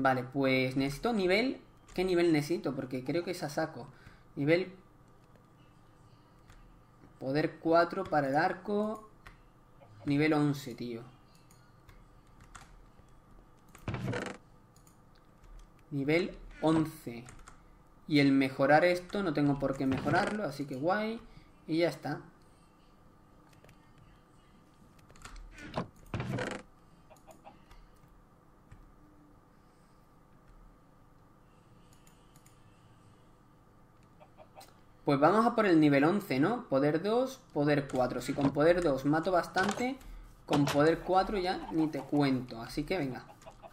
Vale, pues necesito nivel... ¿Qué nivel necesito? Porque creo que es a saco. Nivel... Poder 4 para el arco. Nivel 11, tío. Nivel 11. Y el mejorar esto no tengo por qué mejorarlo, así que guay. Y ya está. Pues vamos a por el nivel 11, ¿no? Poder 2, poder 4. Si con poder 2 mato bastante, con poder 4 ya ni te cuento. Así que venga.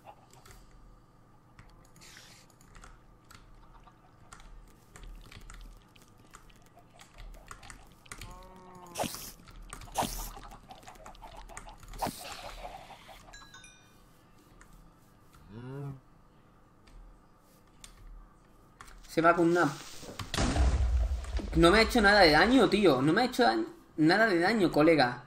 Se va con una... No me ha hecho nada de daño, tío. No me ha hecho nada de daño, colega.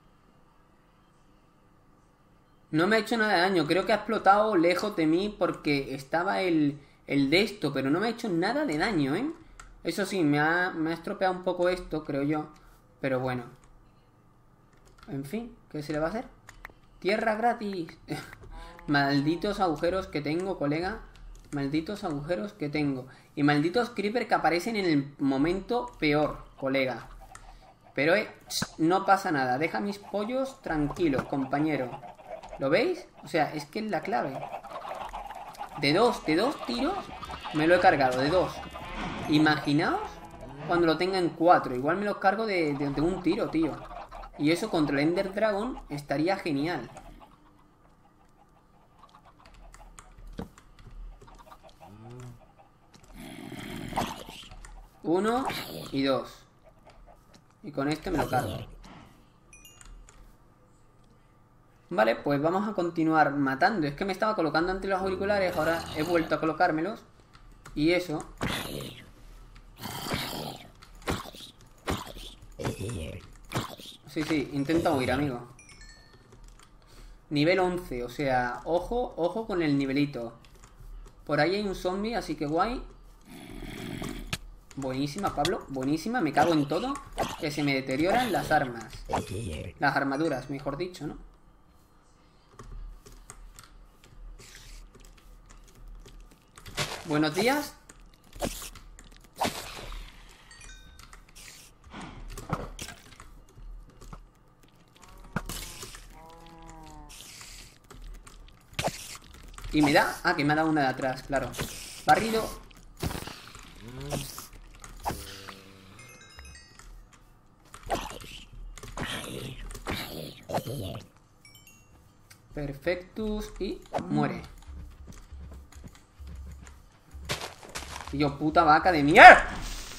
No me ha hecho nada de daño. Creo que ha explotado lejos de mí porque estaba el de esto. Pero no me ha hecho nada de daño, ¿eh? Eso sí, me ha estropeado un poco esto, creo yo. Pero bueno. En fin, ¿qué se le va a hacer? ¡Tierra gratis! Malditos agujeros que tengo, colega. Malditos agujeros que tengo. Y malditos creeper que aparecen en el momento peor, colega. Pero no pasa nada. Deja mis pollos tranquilos, compañero. ¿Lo veis? O sea, es que es la clave. De dos tiros me lo he cargado, de 2. Imaginaos cuando lo tenga en 4. Igual me lo cargo de un tiro, tío. Y eso contra el Ender Dragon estaría genial. Uno y 2. Y con este me lo cargo. Vale, pues vamos a continuar matando. Es que me estaba colocando antes los auriculares. Ahora he vuelto a colocármelos. Y eso. Sí, intenta huir, amigo. Nivel 11, o sea, ojo con el nivelito. Por ahí hay un zombie, así que guay. Buenísima, Pablo, buenísima. Me cago en todo. Que se me deterioran las armas. Las armaduras, mejor dicho, ¿no? Buenos días. ¿Y me da? Ah, que me ha dado una de atrás, claro. Barrido. Perfectus. Y muere. Tío, puta vaca de mierda.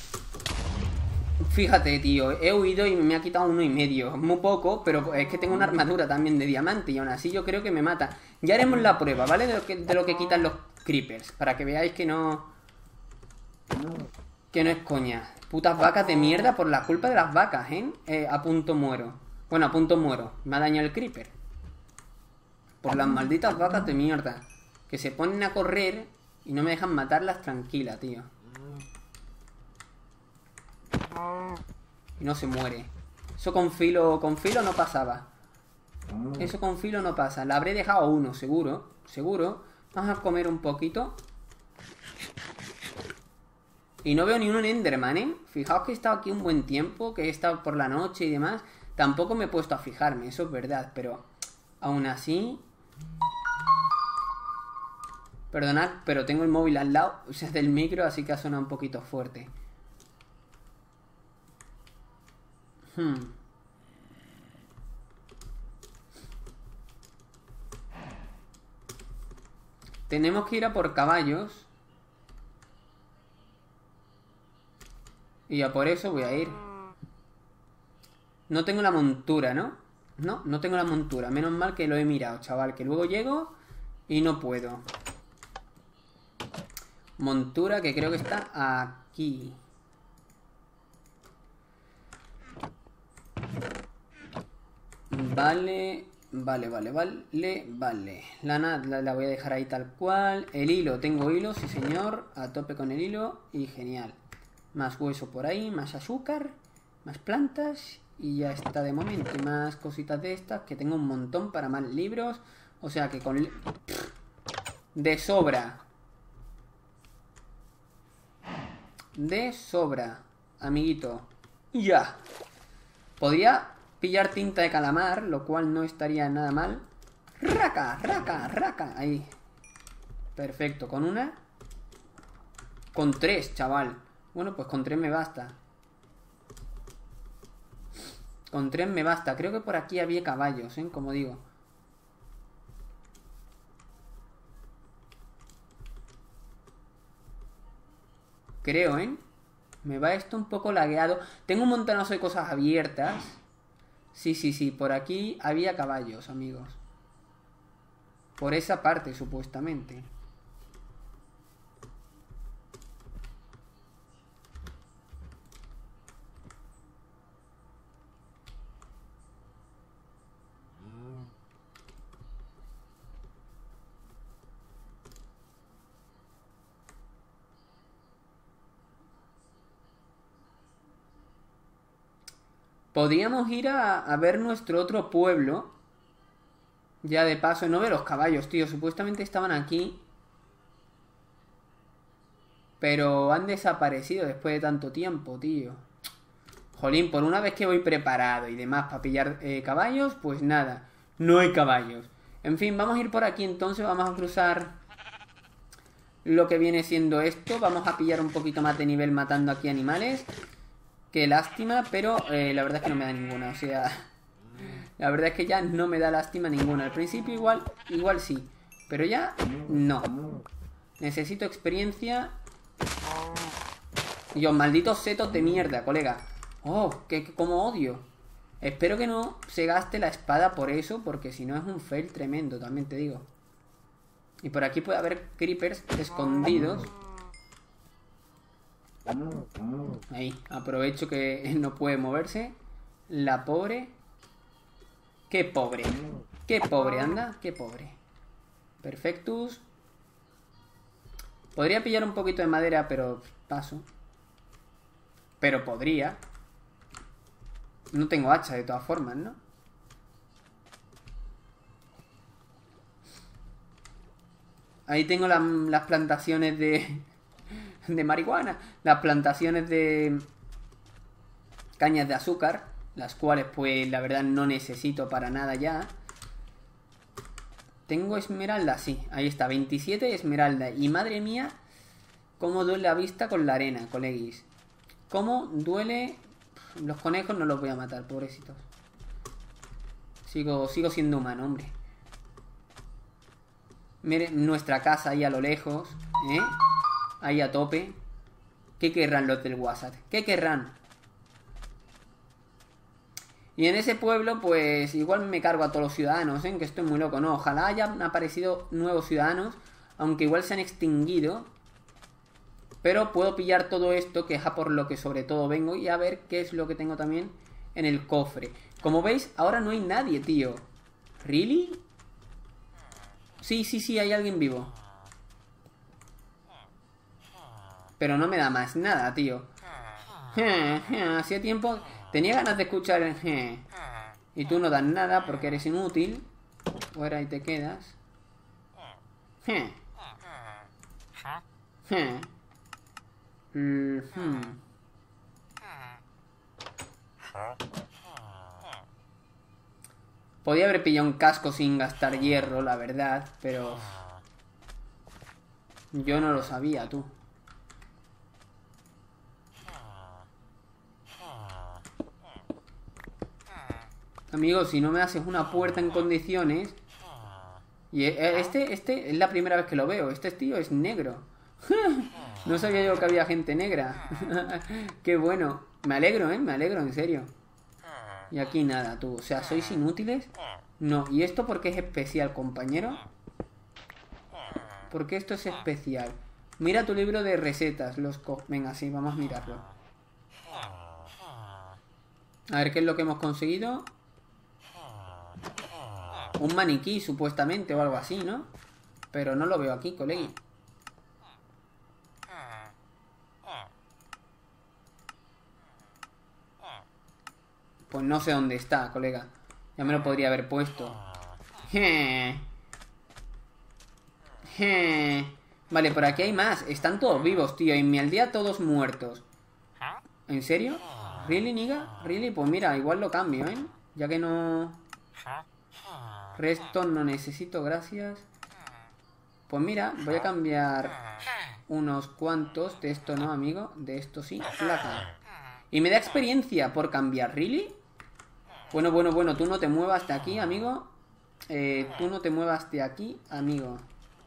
Fíjate, tío, he huido y me ha quitado 1,5. Muy poco, pero es que tengo una armadura también de diamante. Y aún así yo creo que me mata. Ya haremos la prueba, ¿vale? De lo que quitan los creepers. Para que veáis que no... Que no es coña. Putas vacas de mierda por la culpa de las vacas, ¿eh? A punto muero. Bueno, a punto muero. Me ha dañado el creeper. Por las malditas vacas de mierda. Que se ponen a correr y no me dejan matarlas tranquila, tío. Y no se muere. Eso con filo no pasaba. Eso con filo no pasa. La habré dejado 1, seguro. Seguro. Vamos a comer un poquito. Y no veo ni un Enderman, ¿eh? Fijaos que he estado aquí un buen tiempo. Que he estado por la noche y demás. Tampoco me he puesto a fijarme, eso es verdad. Pero aún así... Perdonad, pero tengo el móvil al lado, o sea, del micro, así que ha sonado un poquito fuerte. Tenemos que ir a por caballos. Y a por eso voy a ir. No tengo la montura, ¿no? No tengo la montura. Menos mal que lo he mirado, chaval. Que luego llego y no puedo. Montura que creo que está aquí. Vale. Vale, vale, vale, vale. Lana la voy a dejar ahí tal cual. El hilo, tengo hilo, sí señor. A tope con el hilo y genial. Más hueso por ahí, más azúcar, más plantas y ya está de momento. Y más cositas de estas, que tengo un montón para más libros. O sea que con... de sobra. De sobra, amiguito. Ya. Podría pillar tinta de calamar, lo cual no estaría nada mal. Raca, raca, raca. Ahí. Perfecto, con una. Con 3, chaval. Bueno, pues con 3 me basta. Con 3 me basta. Creo que por aquí había caballos, como digo. Creo, me va esto un poco lagueado. Tengo un montonazo de cosas abiertas. Sí, sí, sí. Por aquí había caballos, amigos. Por esa parte, supuestamente. Podríamos ir a ver nuestro otro pueblo. Ya de paso, no veo los caballos, tío. Supuestamente estaban aquí. Pero han desaparecido después de tanto tiempo, tío. Jolín, por una vez que voy preparado y demás para pillar caballos, pues nada. No hay caballos. En fin, vamos a ir por aquí entonces. Vamos a cruzar lo que viene siendo esto. Vamos a pillar un poquito más de nivel matando aquí animales. Qué lástima, pero la verdad es que no me da ninguna, o sea... La verdad es que ya no me da lástima ninguna. Al principio igual sí, pero ya no. Necesito experiencia. Dios, malditos setos de mierda, colega. Oh, que como odio. Espero que no se gaste la espada por eso, porque si no es un fail tremendo, también te digo. Y por aquí puede haber creepers escondidos. Ahí, aprovecho que no puede moverse. La pobre. Qué pobre. Qué pobre, anda. Qué pobre. Perfectus. Podría pillar un poquito de madera, pero paso. Pero podría. No tengo hacha de todas formas, ¿no? Ahí tengo las plantaciones de marihuana. Las plantaciones de cañas de azúcar, las cuales pues la verdad no necesito para nada ya. Tengo esmeralda, sí, ahí está, 27 esmeralda. Y madre mía, cómo duele la vista con la arena, coleguis. Cómo duele. Los conejos no los voy a matar, pobrecitos. Sigo siendo humano, hombre. Miren nuestra casa ahí a lo lejos, ahí a tope. ¿Qué querrán los del WhatsApp? ¿Qué querrán? Y en ese pueblo, pues igual me cargo a todos los ciudadanos, que estoy muy loco, ¿no? Ojalá hayan aparecido nuevos ciudadanos, aunque igual se han extinguido. Pero puedo pillar todo esto, que es a por lo que sobre todo vengo, y a ver qué es lo que tengo también en el cofre. Como veis, ahora no hay nadie, tío. ¿Really? Sí, sí, sí, hay alguien vivo. Pero no me da más nada, tío. Hacía tiempo... Tenía ganas de escuchar el y tú no das nada porque eres inútil. Fuera y te quedas. Podía haber pillado un casco sin gastar hierro, la verdad, pero... Yo no lo sabía, tú. Amigos, si no me haces una puerta en condiciones... Y este es la primera vez que lo veo. Este tío es negro. No sabía yo que había gente negra. Qué bueno. Me alegro, me alegro, en serio. Y aquí nada, tú. O sea, ¿sois inútiles? No. ¿Y esto por qué es especial, compañero? ¿Por qué esto es especial? Mira tu libro de recetas. Venga, sí, vamos a mirarlo. A ver qué es lo que hemos conseguido. un maniquí, supuestamente, o algo así, ¿no? Pero no lo veo aquí, colegui. Pues no sé dónde está, colega. Ya me lo podría haber puesto. Vale, por aquí hay más. Están todos vivos, tío. En mi aldea todos muertos. ¿En serio? ¿Really, niga? ¿Really? Pues mira, igual lo cambio, ¿eh? Ya que no... Resto no necesito, gracias. Pues mira, voy a cambiar unos cuantos. De esto no, amigo. De esto sí, placa. Y me da experiencia por cambiar, ¿really? Bueno, tú no te muevas de aquí, amigo. Tú no te muevas de aquí, amigo.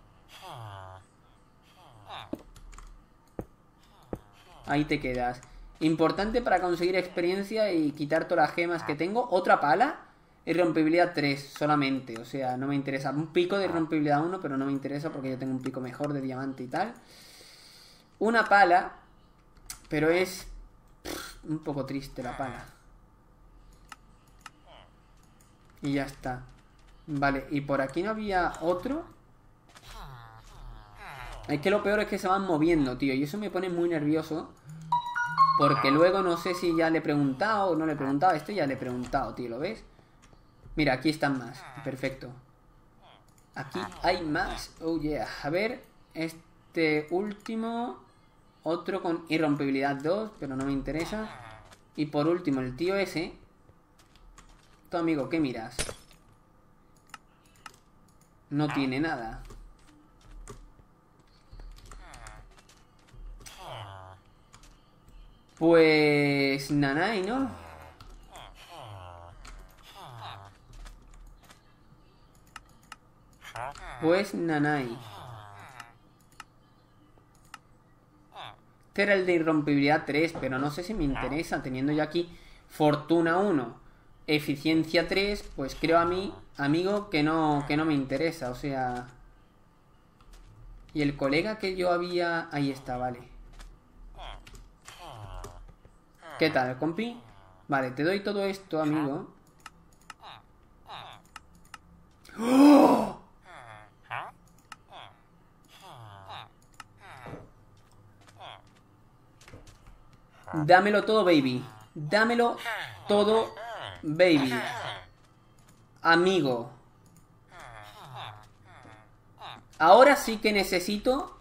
Ahí te quedas. Importante para conseguir experiencia y quitar todas las gemas que tengo. Otra pala. Irrompibilidad 3 solamente. O sea, no me interesa. Un pico de irrompibilidad 1, pero no me interesa porque yo tengo un pico mejor de diamante y tal. Una pala. Pero es... un poco triste la pala. Y ya está. Vale, y por aquí no había otro. Es que lo peor es que se van moviendo, tío. Y eso me pone muy nervioso. Porque luego no sé si ya le he preguntado o no le he preguntado. Este ya le he preguntado, tío, ¿lo ves? Mira, aquí están más. Perfecto. Aquí hay más. Oh, yeah. A ver, este último. Otro con irrompibilidad 2, pero no me interesa. Y por último, el tío ese. Tu amigo, ¿qué miras? No tiene nada. Pues... Nanai, ¿no? Pues Nanai. Este era el de irrompibilidad 3, pero no sé si me interesa. Teniendo ya aquí Fortuna 1, Eficiencia 3, pues creo a mí, amigo, que no me interesa. O sea... Y el colega que yo había... Ahí está, vale. ¿Qué tal, compi? Vale, te doy todo esto, amigo. ¡Oh! Dámelo todo, baby. Dámelo todo, baby. Amigo. Ahora sí que necesito...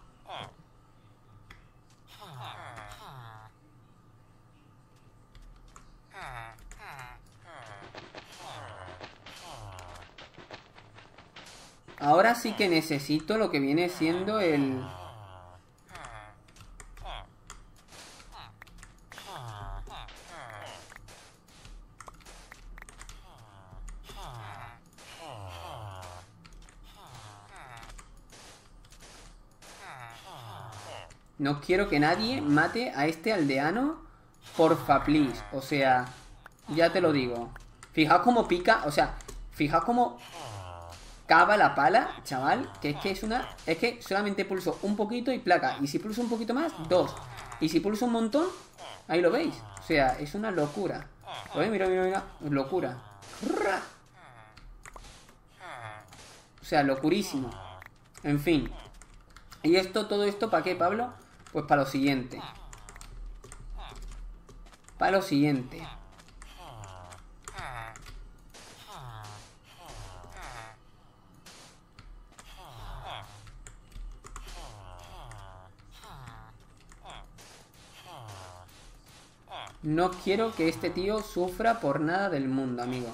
Ahora sí que necesito lo que viene siendo el... No quiero que nadie mate a este aldeano. Porfa, please. O sea, ya te lo digo. Fijaos cómo pica, o sea, fijaos cómo cava la pala, chaval. Que es una... Es que solamente pulso un poquito y placa. Y si pulso un poquito más, 2. Y si pulso un montón, ahí lo veis. O sea, es una locura. ¿Lo veis? Mira, mira, mira. Locura. O sea, locurísimo. En fin. ¿Y esto, todo esto, para qué, Pablo? Pues para lo siguiente. Para lo siguiente. No quiero que este tío sufra por nada del mundo, amigo.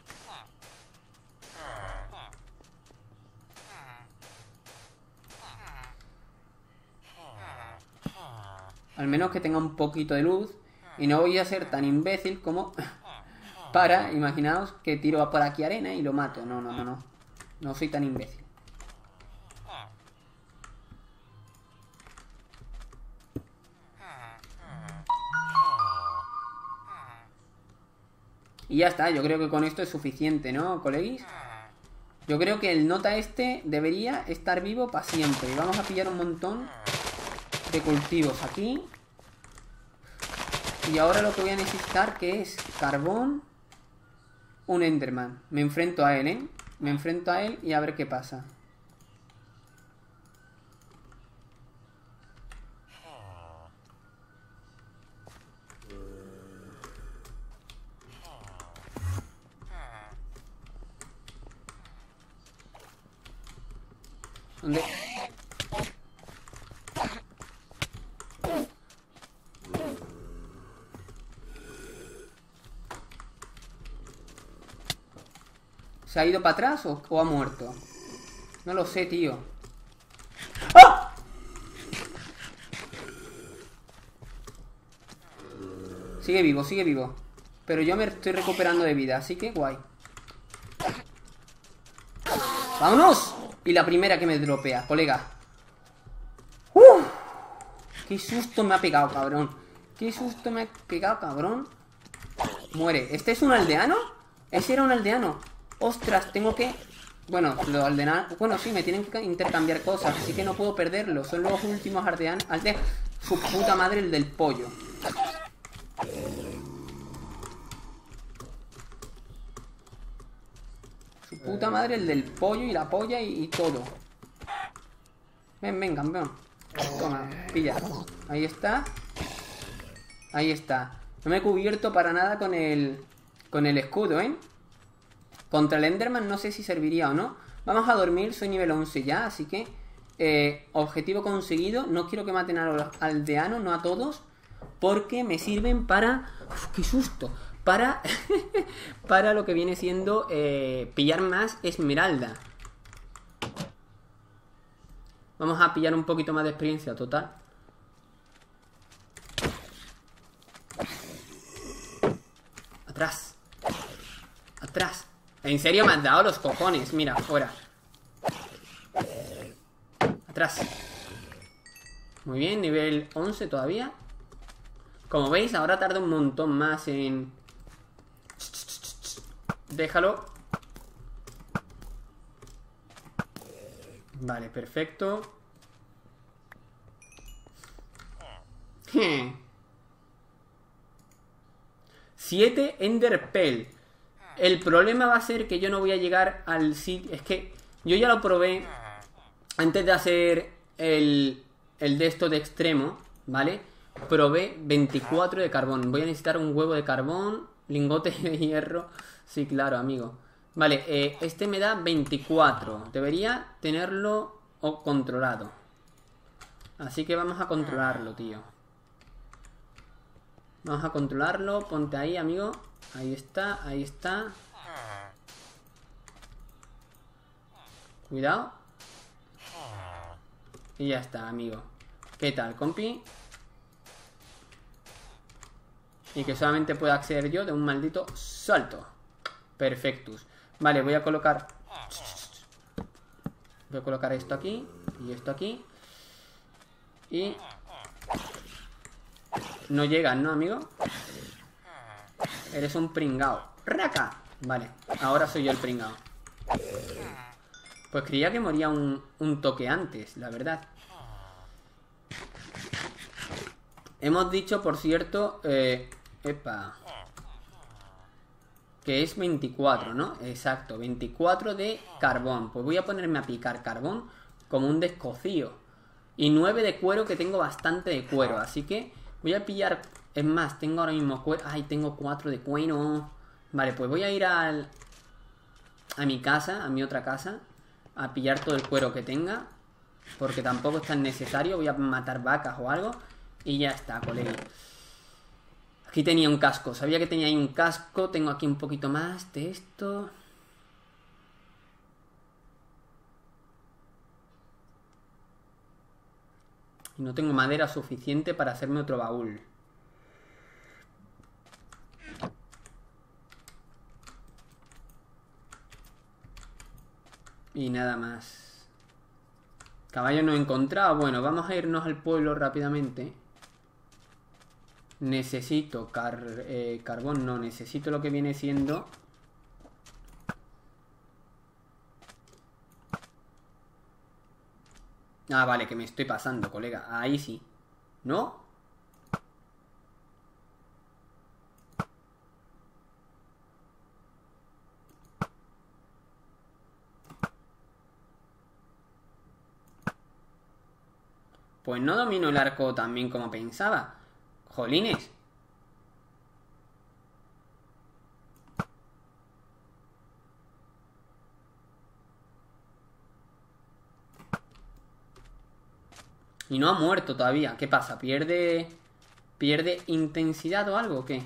Al menos que tenga un poquito de luz. Y no voy a ser tan imbécil como... para, imaginaos que tiro por aquí arena y lo mato. No, no, no, no. No soy tan imbécil. Y ya está, yo creo que con esto es suficiente, ¿no, coleguis? Yo creo que el nota este debería estar vivo para siempre. Y vamos a pillar un montón de cultivos aquí. Y ahora lo que voy a necesitar, que es carbón, un Enderman. Me enfrento a él, ¿eh? Me enfrento a él y a ver qué pasa. ¿Dónde? ¿Se ha ido para atrás o ha muerto? No lo sé, tío. ¡Ah! Sigue vivo, sigue vivo. Pero yo me estoy recuperando de vida, así que guay. ¡Vámonos! Y la primera que me dropea, colega. ¡Uf! ¡Qué susto me ha pegado, cabrón! ¡Qué susto me ha pegado, cabrón! Muere. ¿Este es un aldeano? Ese era un aldeano. Ostras, tengo que... Bueno, los aldeanos... Bueno, sí, me tienen que intercambiar cosas, así que no puedo perderlo. Son los últimos aldeanos... Su puta madre, el del pollo. Su puta madre, el del pollo y la polla y todo. Ven, ven, campeón. Toma, pilla. Ahí está. Ahí está. No me he cubierto para nada con el escudo, ¿eh? Contra el Enderman no sé si serviría o no. Vamos a dormir, soy nivel 11 ya, así que... objetivo conseguido. No quiero que maten a los aldeanos, no a todos, porque me sirven para... Uf, ¡qué susto! Para... para lo que viene siendo pillar más esmeralda. Vamos a pillar un poquito más de experiencia total. Atrás. Atrás. ¿En serio me has dado los cojones? Mira, fuera. Atrás. Muy bien, nivel 11 todavía. Como veis, ahora tarda un montón más en... Déjalo. Vale, perfecto. 7 Enderpell. El problema va a ser que yo no voy a llegar al sitio... Es que yo ya lo probé antes de hacer el de esto de extremo, ¿vale? Probé 24 de carbón. Voy a necesitar un huevo de carbón, lingote de hierro. Sí, claro, amigo. Vale, este me da 24. Debería tenerlo controlado. Así que vamos a controlarlo, tío. Vamos a controlarlo. Ponte ahí, amigo. Ahí está, ahí está. Cuidado. Y ya está, amigo. ¿Qué tal, compi? Y que solamente pueda acceder yo de un maldito salto. Perfectus. Vale, voy a colocar... Voy a colocar esto aquí. Y esto aquí. Y... No llegan, ¿no, amigo? Eres un pringao. ¡Raca! Vale, ahora soy yo el pringao. Pues creía que moría un toque antes, la verdad. Hemos dicho, por cierto... epa... Que es 24, ¿no? Exacto, 24 de carbón. Pues voy a ponerme a picar carbón como un descocío. Y 9 de cuero, que tengo bastante de cuero. Así que voy a pillar... Es más, tengo ahora mismo cuero... Ay, tengo 4 de cuero. Vale, pues voy a ir a mi casa, a mi otra casa, a pillar todo el cuero que tenga. Porque tampoco es tan necesario. Voy a matar vacas o algo. Y ya está, colega. Aquí tenía un casco, sabía que tenía ahí un casco. Tengo aquí un poquito más de esto. Y no tengo madera suficiente para hacerme otro baúl. Y nada más. Caballo no he encontrado. Bueno, vamos a irnos al pueblo rápidamente. Necesito carbón, no, necesito lo que viene siendo... Ah, vale, que me estoy pasando, colega. Ahí sí. ¿No? Pues no domino el arco tan bien como pensaba. Jolines. Y no ha muerto todavía. ¿Qué pasa? ¿Pierde intensidad o algo o qué?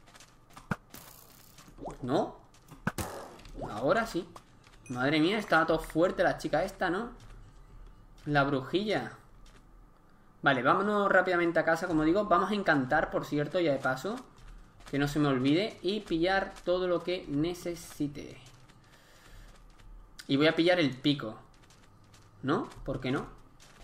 ¿No? Ahora sí. Madre mía, estaba todo fuerte la chica esta, ¿no? La brujilla. Vale, vámonos rápidamente a casa, como digo. Vamos a encantar, por cierto, ya de paso. Que no se me olvide. Y pillar todo lo que necesite. Y voy a pillar el pico. ¿No? ¿Por qué no?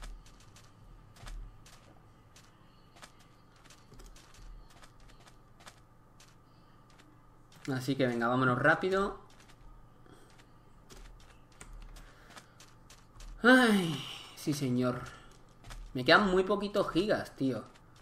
Así que venga, vámonos rápido. Ay, sí señor. Me quedan muy poquitos gigas, tío.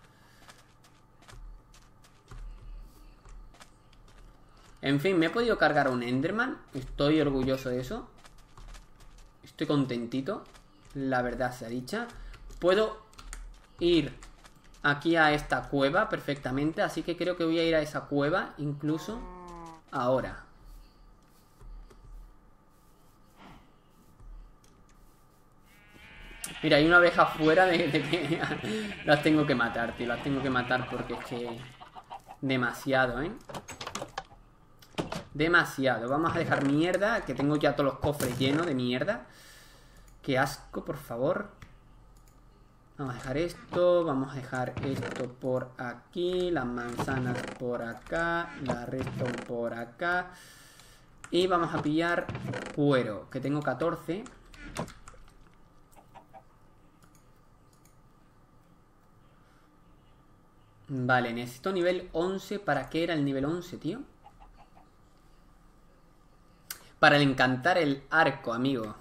En fin, me he podido cargar un Enderman. Estoy orgulloso de eso. Estoy contentito. La verdad sea dicha. Puedo ir aquí a esta cueva perfectamente. Así que creo que voy a ir a esa cueva incluso ahora. Mira, hay una abeja afuera de que las tengo que matar, tío. Las tengo que matar porque es que... demasiado, ¿eh? Demasiado. Vamos a dejar mierda, que tengo ya todos los cofres llenos de mierda. Qué asco, por favor. Vamos a dejar esto. Vamos a dejar esto por aquí. Las manzanas por acá. La redstone por acá. Y vamos a pillar cuero, que tengo 14. Vale, necesito nivel 11. ¿Para qué era el nivel 11, tío? Para el encantar el arco, amigo.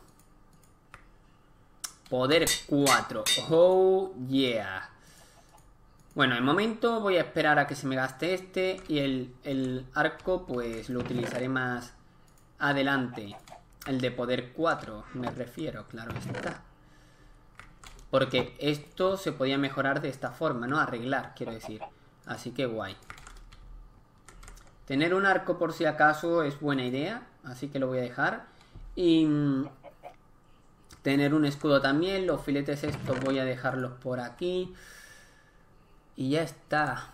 Poder 4. Oh, yeah. Bueno, de momento voy a esperar a que se me gaste este. Y el arco, pues, lo utilizaré más adelante. El de poder 4, me refiero, claro está. Porque esto se podía mejorar de esta forma, ¿no? Arreglar, quiero decir. Así que guay. Tener un arco por si acaso es buena idea. Así que lo voy a dejar. Y tener un escudo también. Los filetes estos voy a dejarlos por aquí. Y ya está.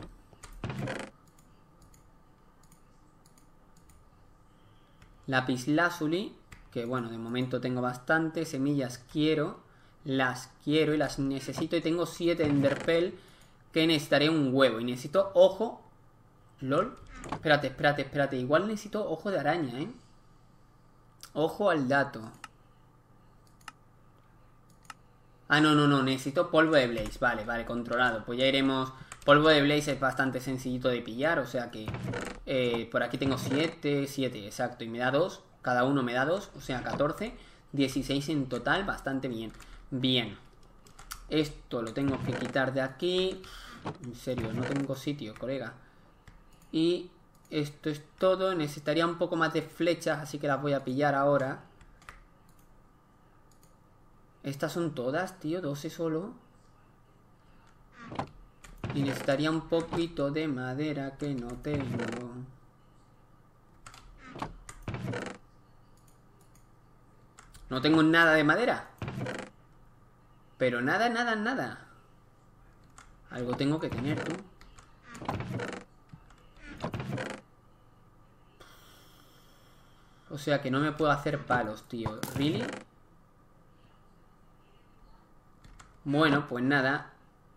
Lapislázuli. Que bueno, de momento tengo bastante. Semillas quiero. Las quiero y las necesito. Y tengo 7 enderpearl. Que necesitaré un huevo. Y necesito ojo. LOL. Espérate. Igual necesito ojo de araña, ¿eh? Ojo al dato. Ah, no. Necesito polvo de blaze. Vale, controlado. Pues ya iremos... Polvo de blaze es bastante sencillito de pillar. O sea que... por aquí tengo 7, exacto. Y me da 2. Cada uno me da 2. O sea, 14. 16 en total. Bastante bien. Bien. Esto lo tengo que quitar de aquí. En serio, no tengo sitio, colega. Y esto es todo. Necesitaría un poco más de flechas, así que las voy a pillar ahora. Estas son todas, tío. 12 solo. Y necesitaría un poquito de madera que no tengo. No tengo nada de madera. Pero nada. Algo tengo que tener, tú. O sea que no me puedo hacer palos, tío. ¿Really? Bueno, pues nada.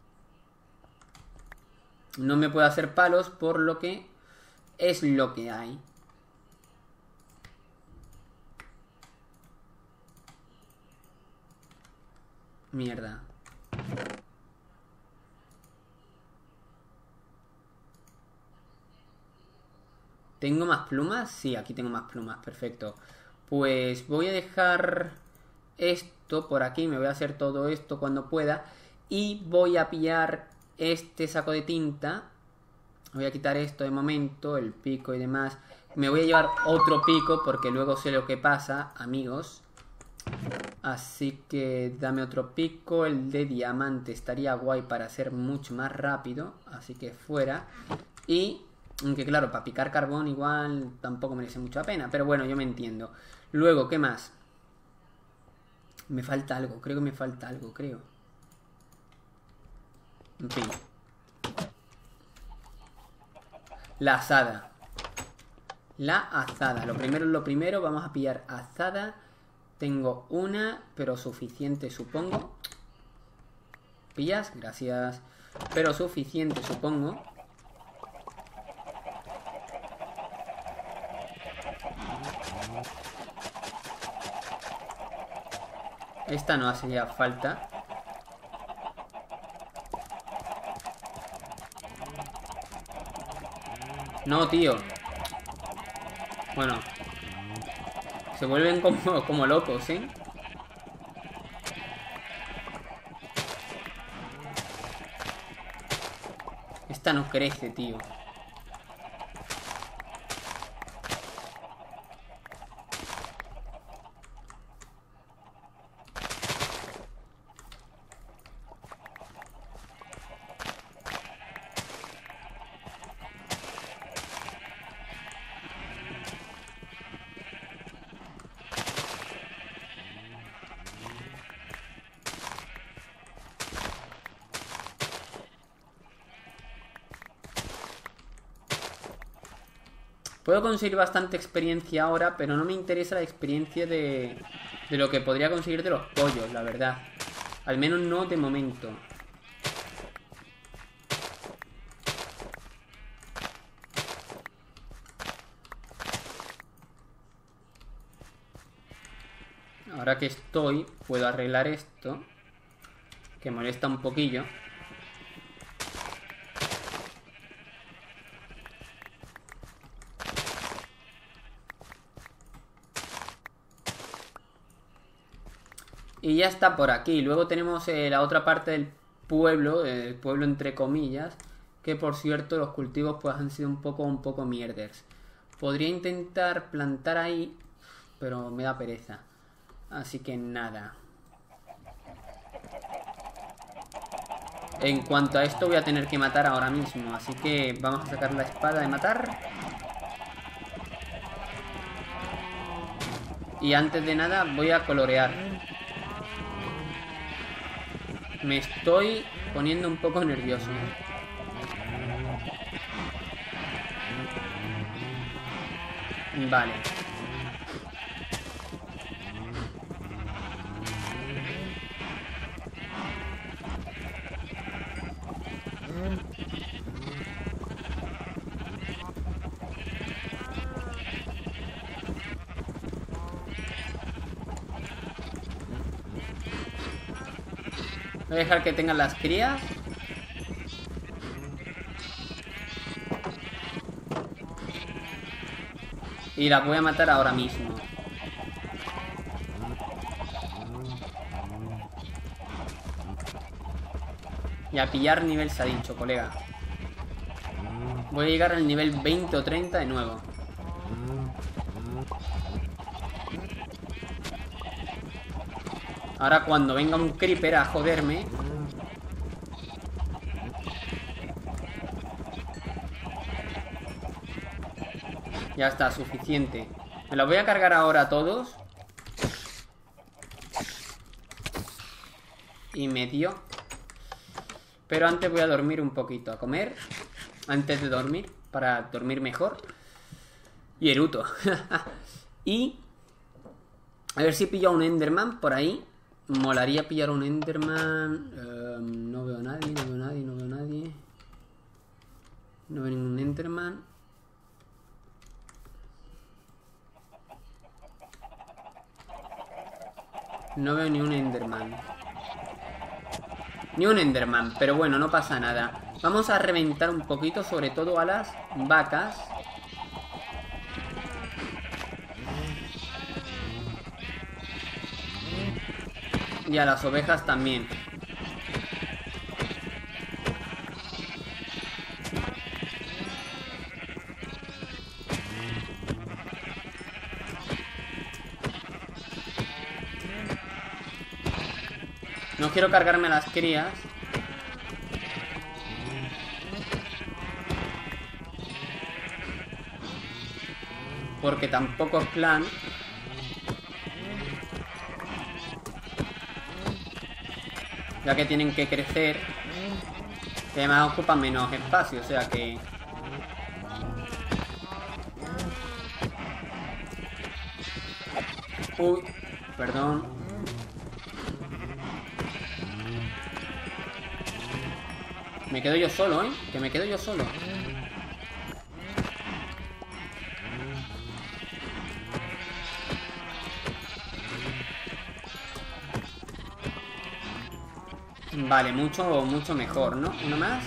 No me puedo hacer palos, por lo que es lo que hay. Mierda. ¿Tengo más plumas? Sí, aquí tengo más plumas, perfecto. Pues voy a dejar esto por aquí, me voy a hacer todo esto cuando pueda. Y voy a pillar este saco de tinta. Voy a quitar esto de momento, el pico y demás. Me voy a llevar otro pico porque luego sé lo que pasa, amigos. Así que dame otro pico. El de diamante estaría guay para ser mucho más rápido. Así que fuera. Y, aunque claro, para picar carbón igual tampoco merece mucha pena. Pero bueno, yo me entiendo. Luego, ¿qué más? Me falta algo, creo que me falta algo, creo. En fin. La azada. La azada. Lo primero es lo primero. Vamos a pillar azada. Tengo una, pero suficiente, supongo. ¿Pillas? Gracias. Pero suficiente, supongo. Esta no hace ya falta. No, tío. Bueno. Se vuelven como locos, ¿eh? Esta no crece, tío. Puedo conseguir bastante experiencia ahora, pero no me interesa la experiencia de lo que podría conseguir de los pollos, la verdad. Al menos no de momento. Ahora que estoy, puedo arreglar esto, que molesta un poquillo. Y ya está por aquí. Luego tenemos la otra parte del pueblo, el pueblo entre comillas, que por cierto los cultivos pues han sido un poco mierders. Podría intentar plantar ahí, pero me da pereza. Así que nada. En cuanto a esto voy a tener que matar ahora mismo, así que vamos a sacar la espada de matar. Y antes de nada voy a colorear. Me estoy poniendo un poco nervioso. Vale. Voy a dejar que tengan las crías. Y las voy a matar ahora mismo. Y a pillar nivel se ha dicho, colega. Voy a llegar al nivel 20 o 30 de nuevo. Ahora cuando venga un creeper a joderme. Ya está, suficiente. Me los voy a cargar ahora a todos. Y medio. Pero antes voy a dormir un poquito, a comer. Antes de dormir, para dormir mejor. Y eruto. Y a ver si pillo un Enderman por ahí. Molaría pillar un Enderman. No veo a nadie, no veo a nadie, no veo a nadie. No veo ningún Enderman. No veo ni un Enderman. Ni un Enderman, pero bueno, no pasa nada. Vamos a reventar un poquito, sobre todo a las vacas. Y a las ovejas también. No quiero cargarme a las crías. Porque tampoco es plan. Ya que tienen que crecer. Que además ocupan menos espacio, o sea que... Uy, perdón. Me quedo yo solo, ¿eh? Que me quedo yo solo. Vale, mucho mejor, ¿no? ¿Uno más?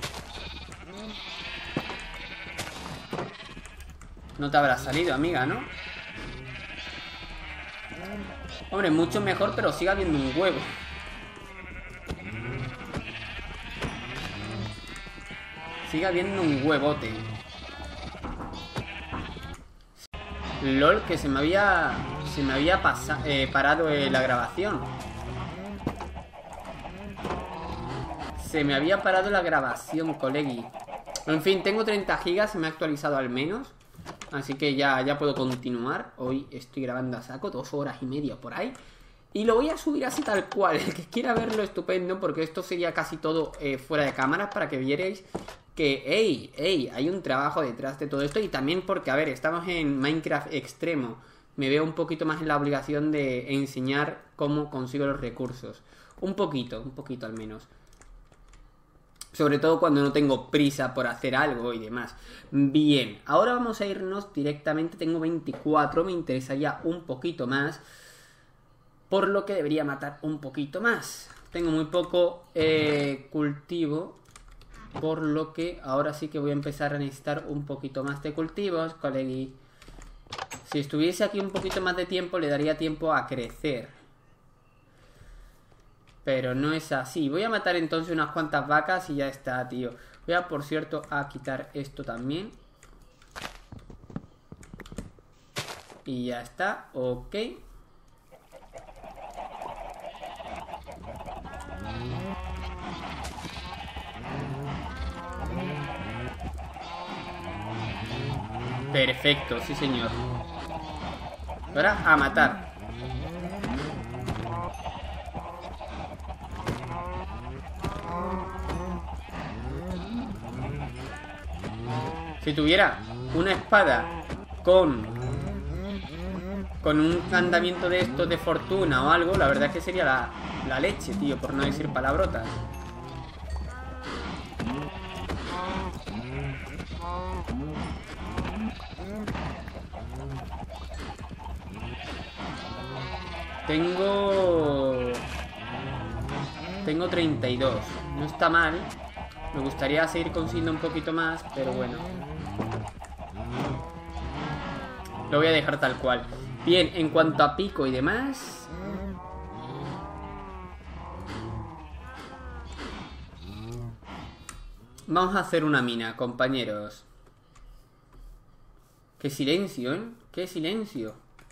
No te habrá salido, amiga, ¿no? Hombre, mucho mejor, pero sigue habiendo un huevo. Sigue habiendo un huevote. LOL, que se me había parado la grabación. Se me había parado la grabación, colegui. En fin, tengo 30 gigas, se me ha actualizado al menos. Así que ya puedo continuar. Hoy estoy grabando a saco, 2 horas y media por ahí. Y lo voy a subir así tal cual. El que quiera verlo, estupendo, porque esto sería casi todo fuera de cámaras para que vierais que, hey, hay un trabajo detrás de todo esto. Y también porque, a ver, estamos en Minecraft extremo. Me veo un poquito más en la obligación de enseñar cómo consigo los recursos. Un poquito al menos. Sobre todo cuando no tengo prisa por hacer algo y demás. Bien, ahora vamos a irnos directamente. Tengo 24, me interesaría un poquito más. Por lo que debería matar un poquito más. Tengo muy poco cultivo. Por lo que ahora sí que voy a empezar a necesitar un poquito más de cultivos, colegui. Si estuviese aquí un poquito más de tiempo, le daría tiempo a crecer. Pero no es así. Voy a matar entonces unas cuantas vacas y ya está, tío. Voy a, por cierto, a quitar esto también. Y ya está, ok. Perfecto, sí señor. Ahora a matar. Si tuviera una espada con un andamiento de estos de fortuna o algo, la verdad es que sería la leche, tío, por no decir palabrotas. Tengo 32. No está mal. Me gustaría seguir consiguiendo un poquito más, pero bueno. Lo voy a dejar tal cual. Bien, en cuanto a pico y demás... Vamos a hacer una mina, compañeros. Qué silencio, ¿eh? Qué silencio.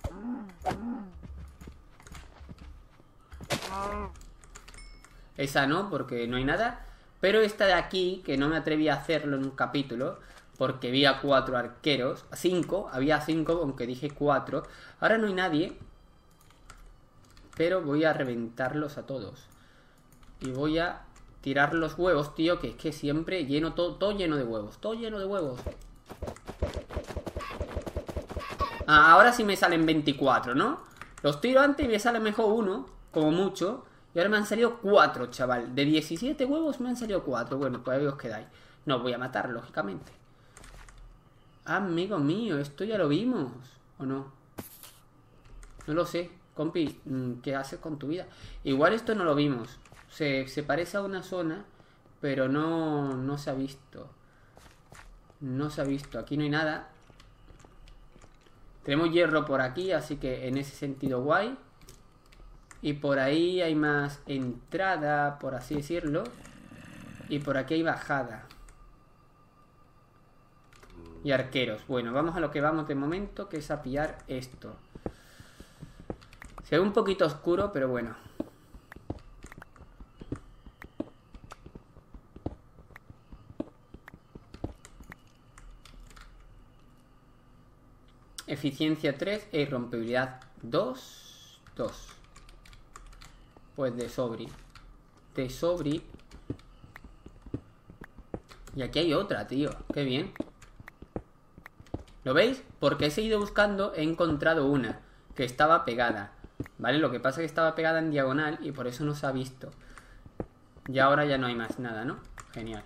Esa no, porque no hay nada. Pero esta de aquí, que no me atreví a hacerlo en un capítulo, porque había 4 arqueros. 5, había 5, aunque dije 4. Ahora no hay nadie. Pero voy a reventarlos a todos. Y voy a tirar los huevos, tío, que es que siempre lleno todo lleno de huevos. Todo lleno de huevos. Ah, ahora sí me salen 24, ¿no? Los tiro antes y me sale mejor uno, como mucho. Y ahora me han salido 4, chaval. De 17 huevos me han salido 4. Bueno, pues ahí os quedáis. No, voy a matar, lógicamente. Amigo mío, esto ya lo vimos. ¿O no? No lo sé. Compi, ¿qué haces con tu vida? Igual esto no lo vimos. Se parece a una zona, pero no se ha visto. No se ha visto. Aquí no hay nada. Tenemos hierro por aquí, así que en ese sentido guay. Y por ahí hay más entrada, por así decirlo. Y por aquí hay bajada. Y arqueros. Bueno, vamos a lo que vamos de momento, que es a pillar esto. Se ve un poquito oscuro, pero bueno. Eficiencia 3 e irrompibilidad 2. 2. Pues de sobri. De sobri. Y aquí hay otra, tío. Qué bien. ¿Lo veis? Porque he seguido buscando, he encontrado una que estaba pegada. ¿Vale? Lo que pasa es que estaba pegada en diagonal y por eso no se ha visto. Y ahora ya no hay más nada, ¿no? Genial.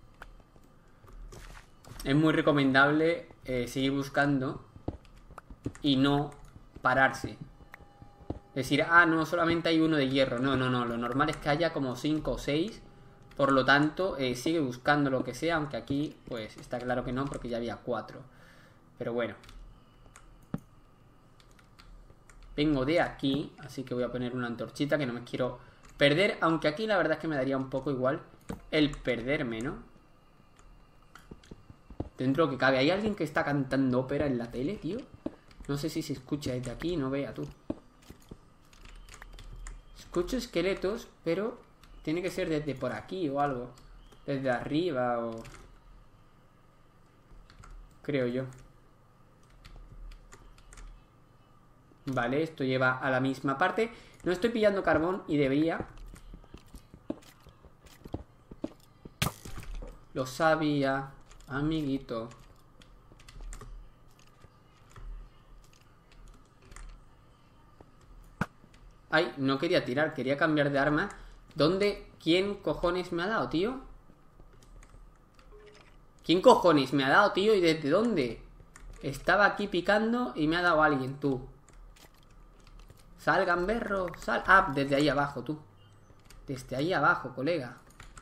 Es muy recomendable seguir buscando y no pararse. Decir, ah, no, solamente hay uno de hierro. No, no, no. Lo normal es que haya como 5 o 6. Por lo tanto, sigue buscando lo que sea. Aunque aquí, pues, está claro que no, porque ya había 4. Pero bueno. Vengo de aquí, así que voy a poner una antorchita que no me quiero perder. Aunque aquí la verdad es que me daría un poco igual el perderme, ¿no? Dentro que cabe. ¿Hay alguien que está cantando ópera en la tele, tío? No sé si se escucha desde aquí, no vea tú. Escucho esqueletos, pero tiene que ser desde por aquí o algo. Desde arriba o... creo yo. Vale, esto lleva a la misma parte. No estoy pillando carbón y debería. Lo sabía, amiguito. Ay, no quería tirar, quería cambiar de arma. ¿Dónde? ¿Quién cojones me ha dado, tío? ¿Quién cojones me ha dado, tío? ¿Y desde dónde? Estaba aquí picando y me ha dado alguien, tú. Sal, gamberro, sal. Ah, desde ahí abajo, tú. Desde ahí abajo, colega.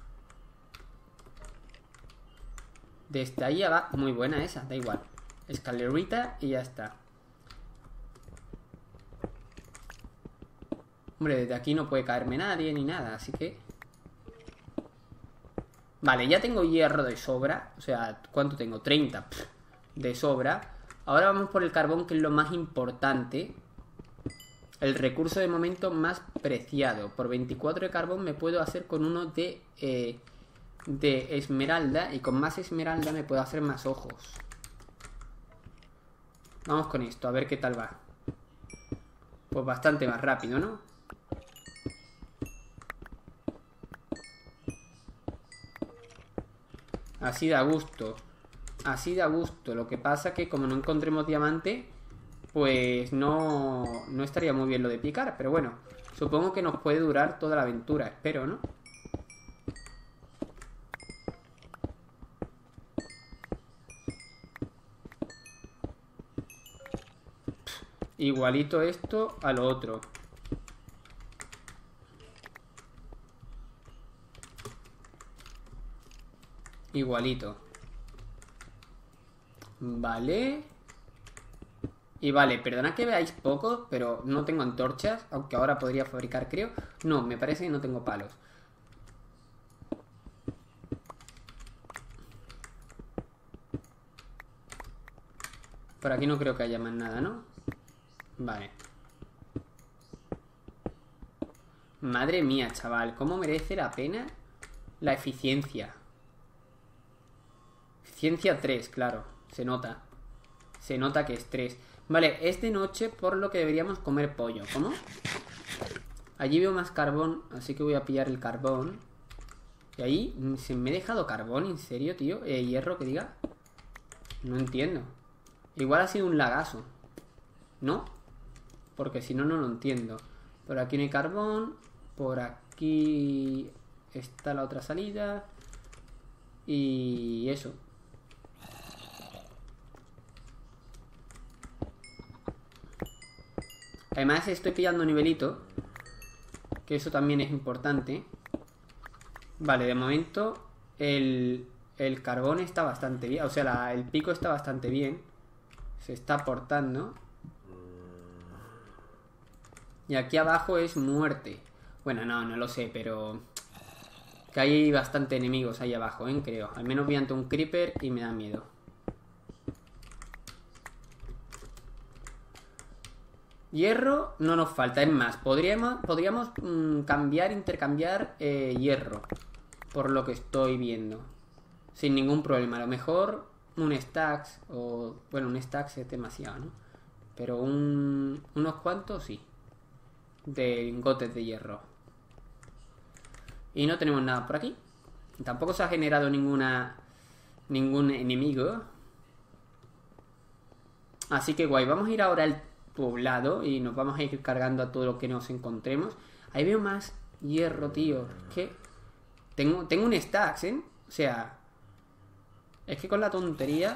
Desde ahí abajo. Muy buena esa, da igual. Escalerita y ya está. Hombre, desde aquí no puede caerme nadie ni nada, así que... Vale, ya tengo hierro de sobra. O sea, ¿cuánto tengo? 30 de sobra. Ahora vamos por el carbón, que es lo más importante. El recurso de momento más preciado. Por 24 de carbón me puedo hacer con uno de esmeralda. Y con más esmeralda me puedo hacer más ojos. Vamos con esto, a ver qué tal va. Pues bastante más rápido, ¿no? Así da gusto. Así da gusto. Lo que pasa que como no encontremos diamante, pues no estaría muy bien lo de picar. Pero bueno, supongo que nos puede durar toda la aventura. Espero, ¿no? Igualito esto a lo otro. Igualito. Vale. Y vale, perdonad que veáis poco, pero no tengo antorchas. Aunque ahora podría fabricar, creo. No, me parece que no tengo palos. Por aquí no creo que haya más nada, ¿no? Vale. Madre mía, chaval. ¿Cómo merece la pena la eficiencia? Eficiencia 3, claro. Se nota. Se nota que es 3. Vale, es de noche, por lo que deberíamos comer pollo. ¿Cómo? Allí veo más carbón, así que voy a pillar el carbón. Y ahí, ¿se me he dejado carbón? ¿En serio, tío? ¿Hierro que diga? No entiendo. Igual ha sido un lagazo, ¿no? Porque si no, no lo entiendo. Por aquí no hay carbón. Por aquí está la otra salida. Y eso. Además estoy pillando nivelito, que eso también es importante. Vale, de momento el carbón está bastante bien. O sea, el pico está bastante bien. Se está aportando. Y aquí abajo es muerte. Bueno, no lo sé, pero... que hay bastante enemigos ahí abajo, creo. Al menos vi ante un creeper y me da miedo. Hierro no nos falta, es más, podríamos intercambiar hierro, por lo que estoy viendo, sin ningún problema. A lo mejor un stacks, o bueno, un stacks es demasiado, ¿no? Pero unos cuantos sí. De lingotes de hierro. Y no tenemos nada por aquí. Tampoco se ha generado ningún enemigo. Así que guay, vamos a ir ahora al poblado y nos vamos a ir cargando a todo lo que nos encontremos. Ahí veo más hierro, tío. Es que tengo un stacks, ¿eh? O sea, es que con la tontería...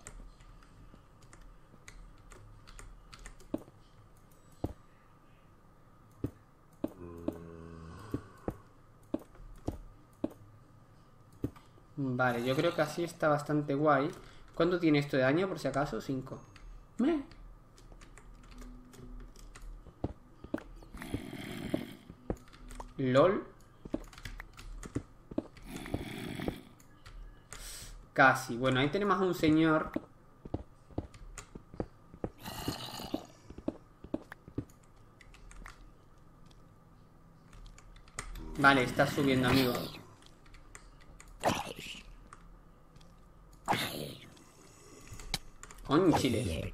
Vale, yo creo que así está bastante guay. ¿Cuánto tiene esto de daño, por si acaso? 5. LOL. Casi. Bueno, ahí tenemos a un señor. Vale, está subiendo, amigo. Conchiles.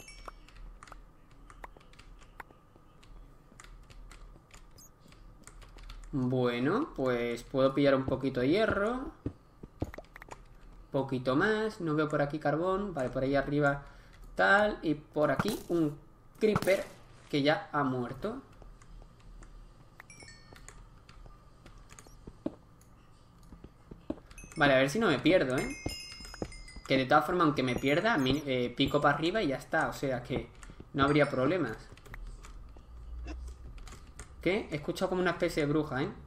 Bueno, pues puedo pillar un poquito de hierro. Poquito más. No veo por aquí carbón. Vale, por ahí arriba tal. Y por aquí un creeper que ya ha muerto. Vale, a ver si no me pierdo, ¿eh? Que de todas formas, aunque me pierda, pico para arriba y ya está. O sea que no habría problemas. ¿Qué? He escuchado como una especie de bruja, ¿eh?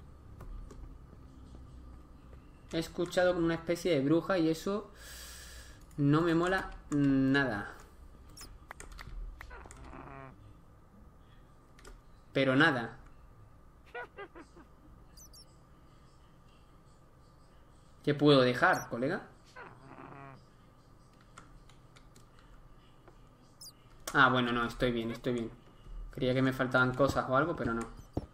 He escuchado como una especie de bruja y eso no me mola nada. Pero nada. ¿Qué puedo dejar, colega? Ah, bueno, no, estoy bien, estoy bien. Creía que me faltaban cosas o algo, pero no.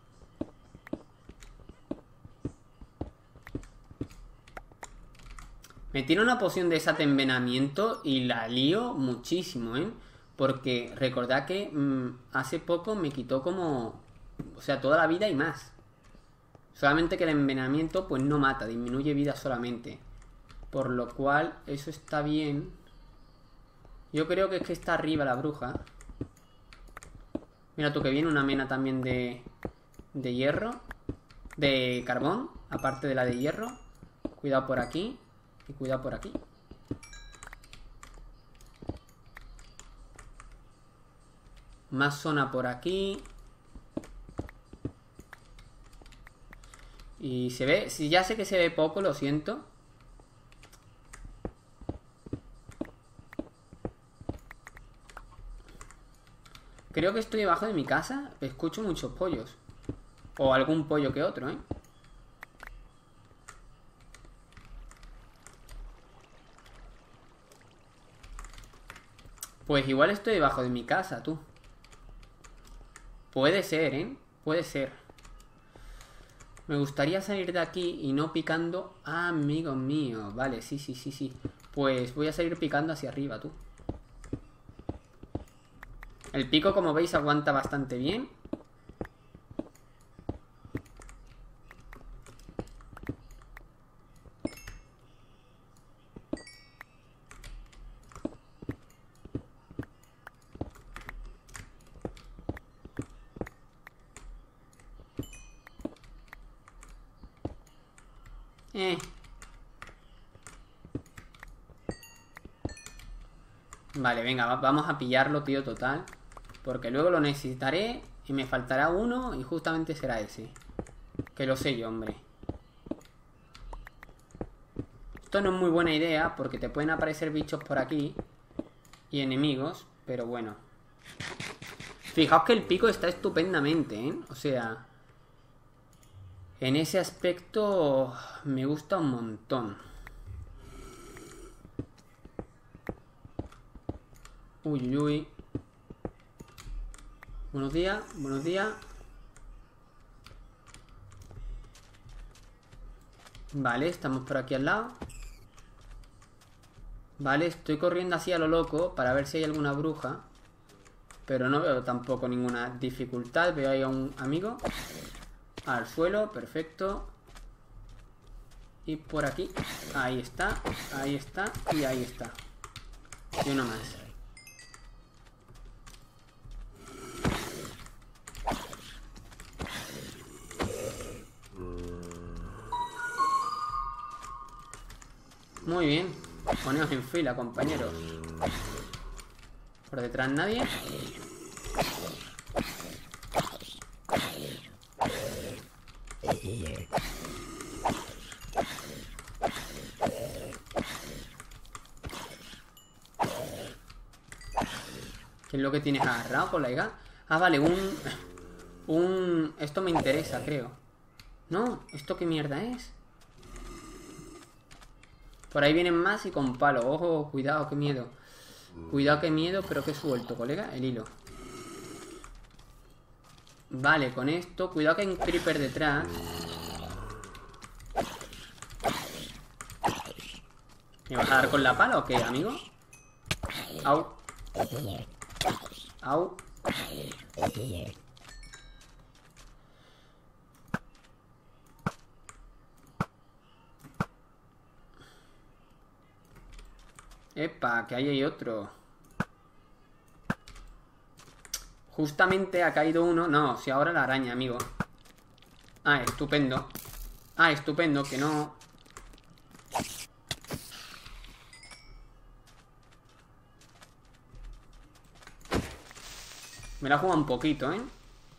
Me tiro una poción de esa de envenenamiento y la lío muchísimo, ¿eh? Porque recordad que hace poco me quitó como... O sea, toda la vida y más. Solamente que el envenenamiento pues no mata, disminuye vida solamente. Por lo cual, eso está bien. Yo creo que es que está arriba la bruja. Mira tú que viene una mena también de hierro. De carbón, aparte de la de hierro. Cuidado por aquí. Y cuidado por aquí. Más zona por aquí. Y se ve... Si ya sé que se ve poco, lo siento. Creo que estoy debajo de mi casa. Escucho muchos pollos. O algún pollo que otro, ¿eh? Pues igual estoy debajo de mi casa, tú. Puede ser, ¿eh? Puede ser. Me gustaría salir de aquí y no picando... Ah, amigo mío. Vale, sí, sí, sí, sí. Pues voy a salir picando hacia arriba, tú. El pico, como veis, aguanta bastante bien. Vale, venga, vamos a pillarlo, tío, total. Porque luego lo necesitaré y me faltará uno y justamente será ese. Que lo sé yo, hombre. Esto no es muy buena idea porque te pueden aparecer bichos por aquí y enemigos, pero bueno. Fijaos que el pico está estupendamente, ¿eh? O sea, en ese aspecto me gusta un montón. Uy, uy, uy. Buenos días, buenos días. Vale, estamos por aquí al lado. Vale, estoy corriendo así a lo loco para ver si hay alguna bruja. Pero no veo tampoco ninguna dificultad. Veo ahí a un amigo. Al suelo, perfecto. Y por aquí. Ahí está y ahí está. Y uno más. Muy bien. Poneos en fila, compañeros. Por detrás nadie. ¿Qué es lo que tienes agarrado, colega? Ah, vale, Esto me interesa, creo. No, ¿esto qué mierda es? Por ahí vienen más y con palo. Ojo, cuidado, qué miedo. Cuidado, qué miedo, pero qué suelto, colega. El hilo. Vale, con esto. Cuidado que hay un creeper detrás. ¿Me vas a dar con la pala o qué, amigo? Au. Au. Epa, que ahí hay otro. Justamente ha caído uno. No, si ahora la araña, amigo. Ah, estupendo. Ah, estupendo, que no. Me la juega un poquito, ¿eh?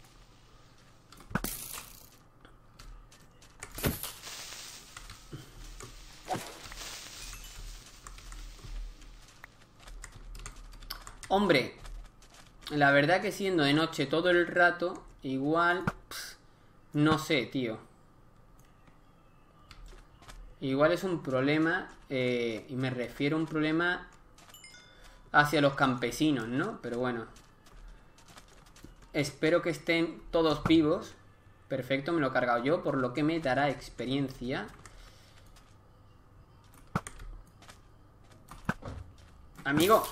Hombre, la verdad que siendo de noche todo el rato, igual... no sé, tío. Igual es un problema, y me refiero a un problema hacia los campesinos, ¿no? Pero bueno. Espero que estén todos vivos. Perfecto, me lo he cargado yo, por lo que me dará experiencia. Amigo.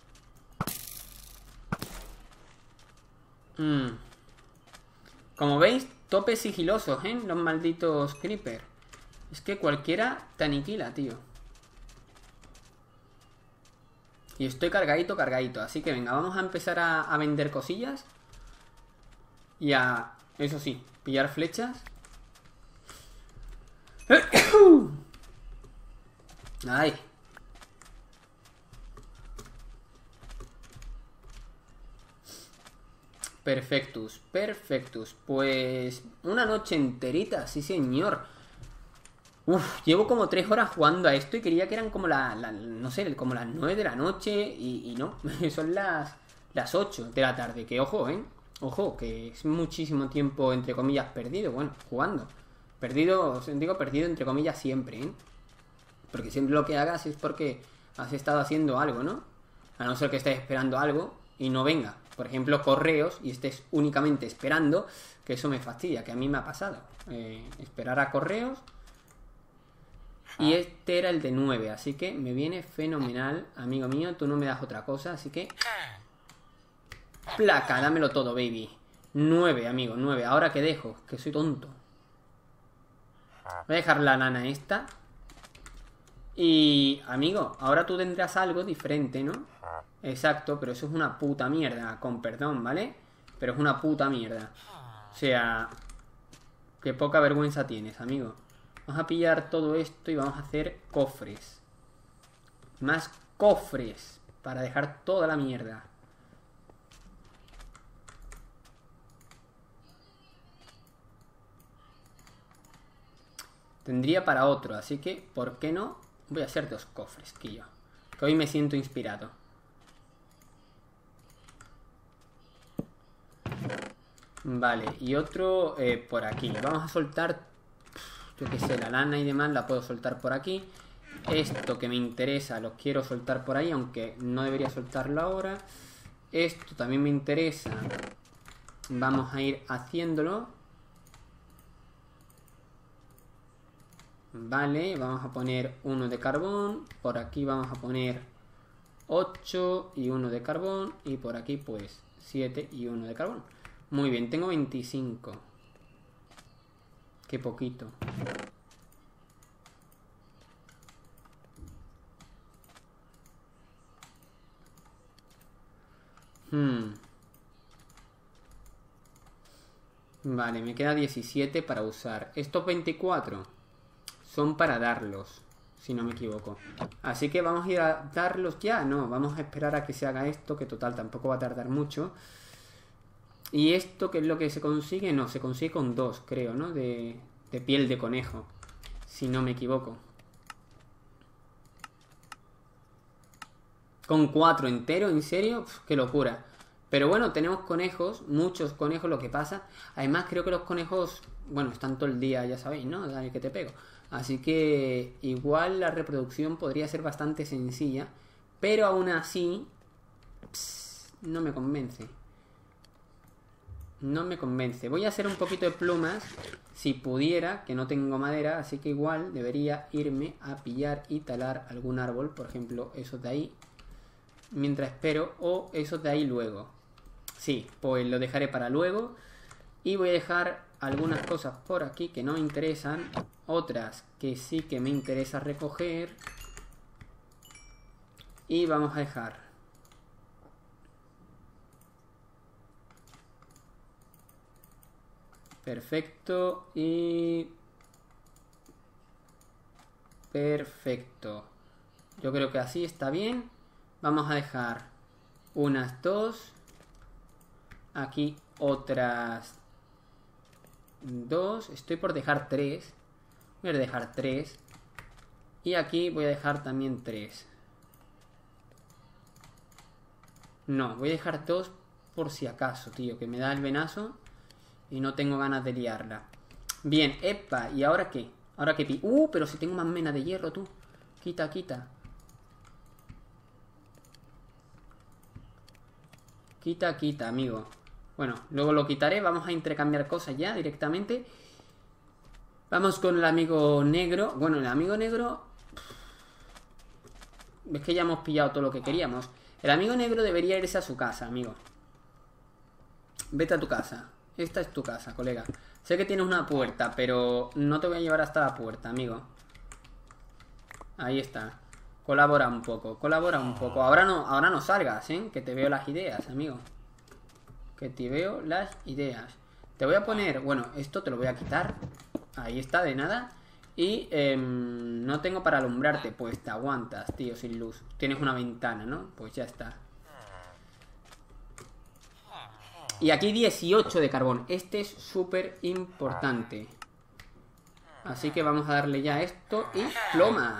Como veis, topes sigilosos, ¿eh? Los malditos creeper. Es que cualquiera te aniquila, tío. Y estoy cargadito, cargadito. Así que venga, vamos a empezar a vender cosillas. Y a, eso sí, pillar flechas. Ay. Perfectus, perfectus. Pues una noche enterita, sí señor. Uf, llevo como 3 horas jugando a esto y creía que eran como no sé, como las 9 de la noche y no, son las 8 de la tarde. Que ojo, ojo, que es muchísimo tiempo, entre comillas, perdido, bueno, jugando. Perdido, digo perdido entre comillas siempre, porque siempre lo que hagas es porque has estado haciendo algo, ¿no? A no ser que estés esperando algo y no venga. Por ejemplo, correos y estés únicamente esperando, que eso me fastidia, que a mí me ha pasado. Esperar a correos. Y este era el de 9, así que me viene fenomenal, amigo mío. Tú no me das otra cosa, así que... placa, dámelo todo, baby. 9, amigo, 9. Ahora que dejo, que soy tonto. Voy a dejar la lana esta. Y, amigo, ahora tú tendrás algo diferente, ¿no? Exacto, pero eso es una puta mierda. Con perdón, ¿vale? Pero es una puta mierda. O sea... qué poca vergüenza tienes, amigo. Vamos a pillar todo esto y vamos a hacer cofres. Más cofres. Para dejar toda la mierda. Tendría para otro, así que, ¿por qué no? Voy a hacer 2 cofres, quillo. Que hoy me siento inspirado. Vale, y otro por aquí. Vamos a soltar, yo qué sé, la lana y demás la puedo soltar por aquí. Esto que me interesa lo quiero soltar por ahí, aunque no debería soltarlo ahora. Esto también me interesa. Vamos a ir haciéndolo. Vale, vamos a poner uno de carbón. Por aquí vamos a poner 8 y uno de carbón. Y por aquí pues 7 y 1 de carbón. Muy bien, tengo 25. Qué poquito. Vale, me queda 17 para usar. Estos 24 son para darlos, si no me equivoco. Así que vamos a ir a darlos ya. No, vamos a esperar a que se haga esto, que total tampoco va a tardar mucho. Y esto, ¿qué es lo que se consigue? No, se consigue con 2, creo, ¿no? De piel de conejo, si no me equivoco. Con 4 entero, ¿en serio? Uf, qué locura. Pero bueno, tenemos conejos, muchos conejos, lo que pasa. Además creo que los conejos, bueno, están todo el día, ya sabéis, ¿no? Dale que te pego. Así que igual la reproducción podría ser bastante sencilla. Pero aún así, no me convence. No me convence. Voy a hacer un poquito de plumas, si pudiera, que no tengo madera. Así que igual debería irme a pillar y talar algún árbol. Por ejemplo, esos de ahí. Mientras espero, o esos de ahí luego. Sí, pues lo dejaré para luego. Y voy a dejar algunas cosas por aquí que no me interesan. Otras que sí que me interesa recoger. Y vamos a dejar perfecto y perfecto. Yo creo que así está bien. Vamos a dejar unas 2. Aquí otras 2. Estoy por dejar 3. Voy a dejar 3. Y aquí voy a dejar también 3. No, voy a dejar 2 por si acaso, tío. Que me da el venazo y no tengo ganas de liarla. Bien, epa. ¿Y ahora qué? Ahora qué. Pero si tengo más mena de hierro, tú. Quita, quita. Quita, quita, amigo. Bueno, luego lo quitaré. Vamos a intercambiar cosas ya directamente. Vamos con el amigo negro. Bueno, el amigo negro... Es que ya hemos pillado todo lo que queríamos. El amigo negro debería irse a su casa, amigo. Vete a tu casa. Esta es tu casa, colega. Sé que tienes una puerta, pero no te voy a llevar hasta la puerta, amigo. Ahí está. Colabora un poco, colabora un poco. Ahora no salgas, ¿eh? Que te veo las ideas, amigo. Que te veo las ideas. Te voy a poner... Bueno, esto te lo voy a quitar. Ahí está, de nada. Y no tengo para alumbrarte. Pues te aguantas, tío, sin luz. Tienes una ventana, ¿no? Pues ya está. Y aquí 18 de carbón. Este es súper importante. Así que vamos a darle ya esto. Y ploma.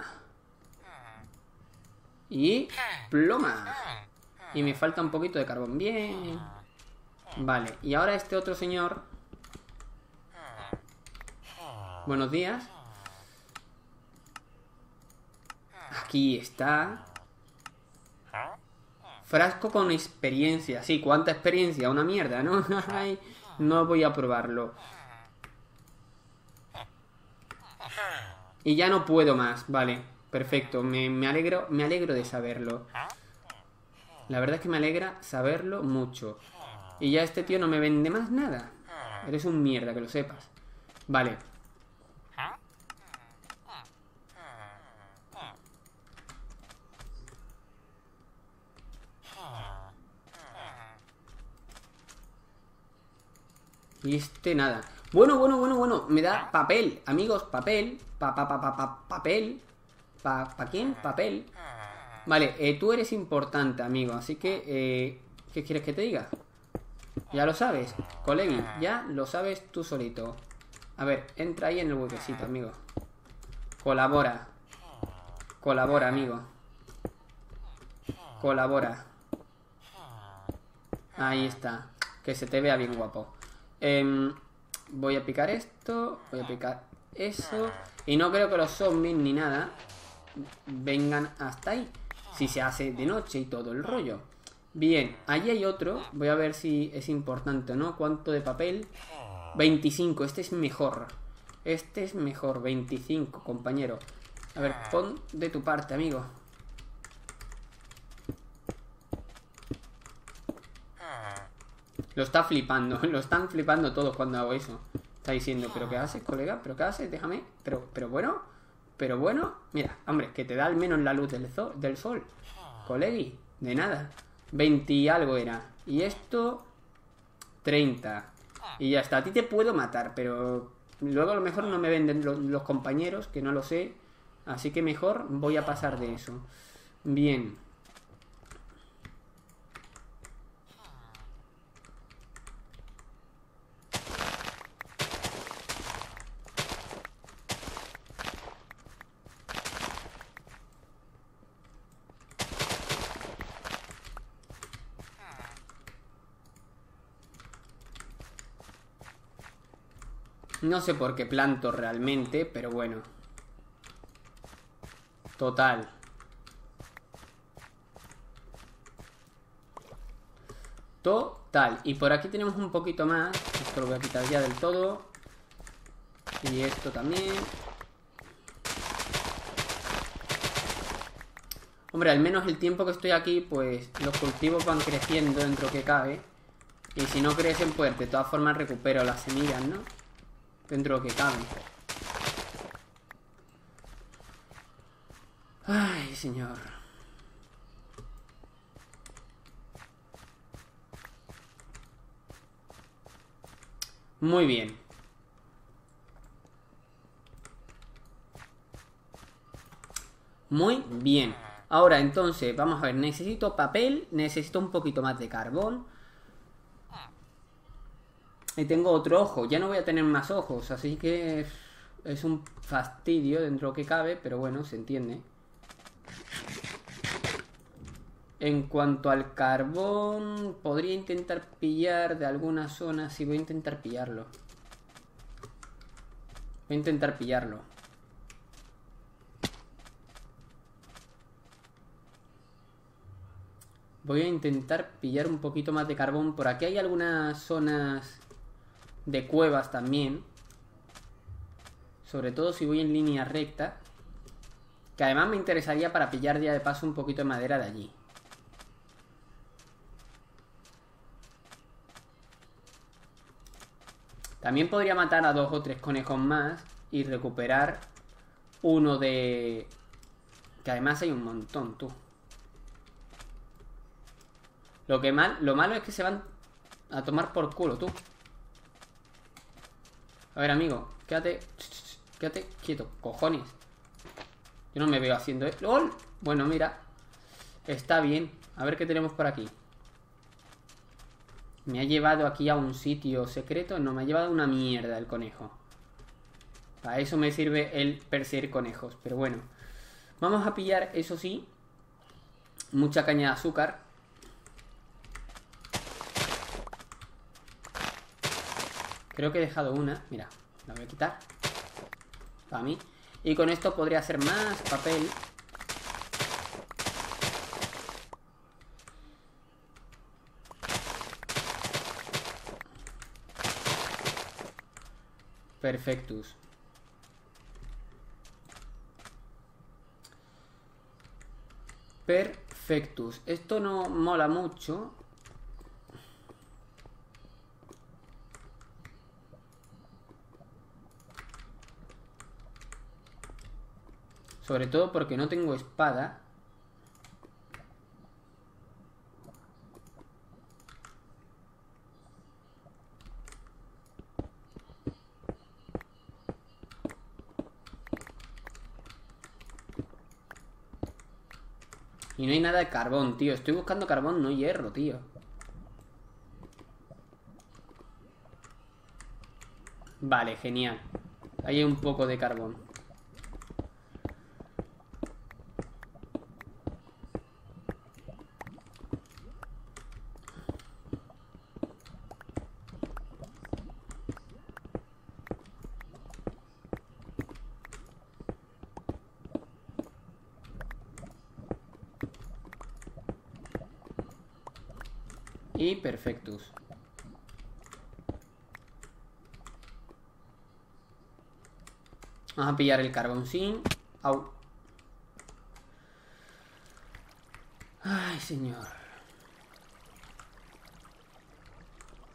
Y ploma. Y me falta un poquito de carbón. Bien. Vale, y ahora este otro señor. Buenos días. Aquí está. Frasco con experiencia. Sí, ¿cuánta experiencia? Una mierda, ¿no? No voy a probarlo. Y ya no puedo más. Vale, perfecto. Me alegro de saberlo. La verdad es que me alegra saberlo mucho. Y ya este tío no me vende más nada. Eres un mierda, que lo sepas. Vale. Y este nada. Bueno. Me da papel, amigos, papel. Papel. ¿Pa quién? Papel. Vale, tú eres importante, amigo. Así que, ¿qué quieres que te diga? Ya lo sabes, colegui. Ya lo sabes tú solito. A ver, entra ahí en el huequecito, amigo. Colabora. Colabora, amigo. Colabora. Ahí está. Que se te vea bien guapo. Voy a picar esto. Voy a picar eso. Y no creo que los zombies ni nada vengan hasta ahí. Si se hace de noche y todo el rollo. Bien, allí hay otro. Voy a ver si es importante o no. ¿Cuánto de papel? 25, este es mejor. Este es mejor, 25, compañero. A ver, pon de tu parte, amigo. Lo está flipando. Lo están flipando todos cuando hago eso. Está diciendo, ¿pero qué haces, colega? ¿Pero qué haces? Déjame. Pero bueno. Pero bueno. Mira, hombre, que te da al menos la luz del sol. Colegui. De nada. 20 y algo era. Y esto... 30. Y ya está. A ti te puedo matar, pero... Luego a lo mejor no me venden los compañeros, que no lo sé. Así que mejor voy a pasar de eso. Bien. No sé por qué planto realmente, pero bueno. Total. Total. Y por aquí tenemos un poquito más. Esto lo voy a quitar ya del todo. Y esto también. Hombre, al menos el tiempo que estoy aquí, pues los cultivos van creciendo dentro que cabe. Y si no crecen, pues de todas formas recupero las semillas, ¿no? Dentro que cabe. Ay, señor. Muy bien. Muy bien. Ahora, entonces, vamos a ver. Necesito papel. Necesito un poquito más de carbón. Y tengo otro ojo. Ya no voy a tener más ojos. Así que es un fastidio dentro que cabe. Pero bueno, se entiende. En cuanto al carbón, podría intentar pillar de alguna zona. Sí, voy a intentar pillarlo. Voy a intentar pillarlo. Voy a intentar pillar un poquito más de carbón. Por aquí hay algunas zonas de cuevas también. Sobre todo si voy en línea recta. Que además me interesaría para pillar ya de paso un poquito de madera de allí. También podría matar a 2 o 3 conejos más y recuperar uno de... Que además hay un montón, tú. Lo malo es que se van a tomar por culo, tú. A ver, amigo, quédate quieto, cojones. Yo no me veo haciendo esto. ¡Lol! Bueno, mira. Está bien. A ver qué tenemos por aquí. ¿Me ha llevado aquí a un sitio secreto? No, me ha llevado una mierda el conejo. Para eso me sirve el perseguir conejos. Pero bueno. Vamos a pillar, eso sí, mucha caña de azúcar. Creo que he dejado una. Mira, la voy a quitar. Para mí. Y con esto podría hacer más papel. Perfectus. Perfectus. Esto no mola mucho. Sobre todo porque no tengo espada. Y no hay nada de carbón, tío. Estoy buscando carbón, no hierro, tío. Vale, genial. Ahí hay un poco de carbón. Y perfectus. Vamos a pillar el carboncín. Au. Ay, señor.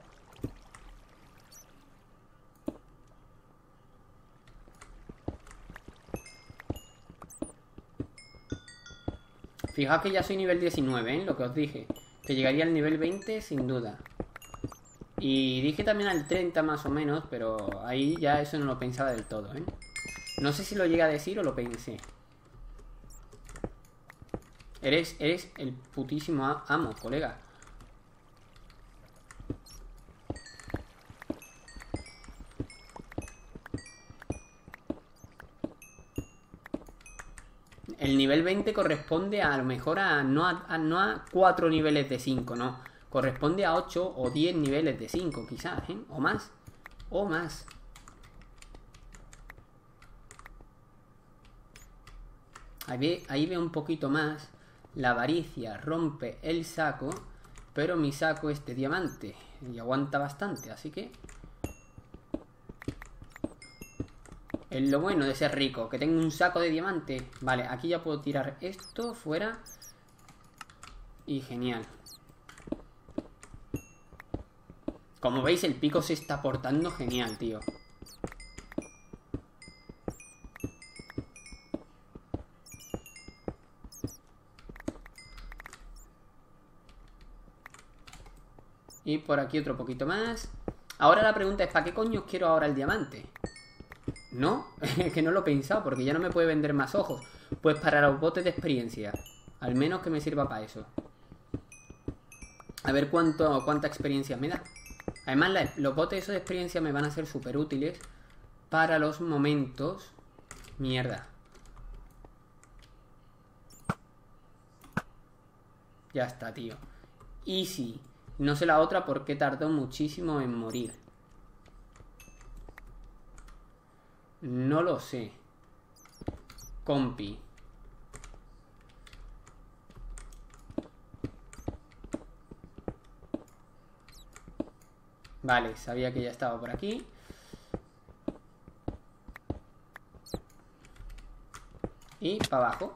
Fijaos que ya soy nivel 19, ¿eh? Lo que os dije. Que llegaría al nivel 20 sin duda. Y dije también al 30 más o menos, pero ahí ya eso no lo pensaba del todo, ¿eh? No sé si lo llegué a decir o lo pensé. Eres el putísimo amo, colega. El nivel 20 corresponde a lo mejor no a 4 niveles de 5, no. Corresponde a 8 o 10 niveles de 5, quizás, ¿eh? O más. O más. Ahí ve un poquito más. La avaricia rompe el saco, pero mi saco es de diamante y aguanta bastante, así que... Es lo bueno de ser rico, que tengo un saco de diamante. Vale, aquí ya puedo tirar esto fuera. Y genial. Como veis, el pico se está portando genial, tío. Y por aquí otro poquito más. Ahora la pregunta es, ¿para qué coño quiero ahora el diamante? No, es que no lo he pensado, porque ya no me puede vender más ojos. Pues para los botes de experiencia. Al menos que me sirva para eso. A ver cuánta experiencia me da. Además, los botes esos de experiencia me van a ser súper útiles para los momentos... Mierda. Ya está, tío. Easy. No sé la otra porque tardó muchísimo en morir. No lo sé. Compi. Vale, sabía que ya estaba por aquí. Y para abajo.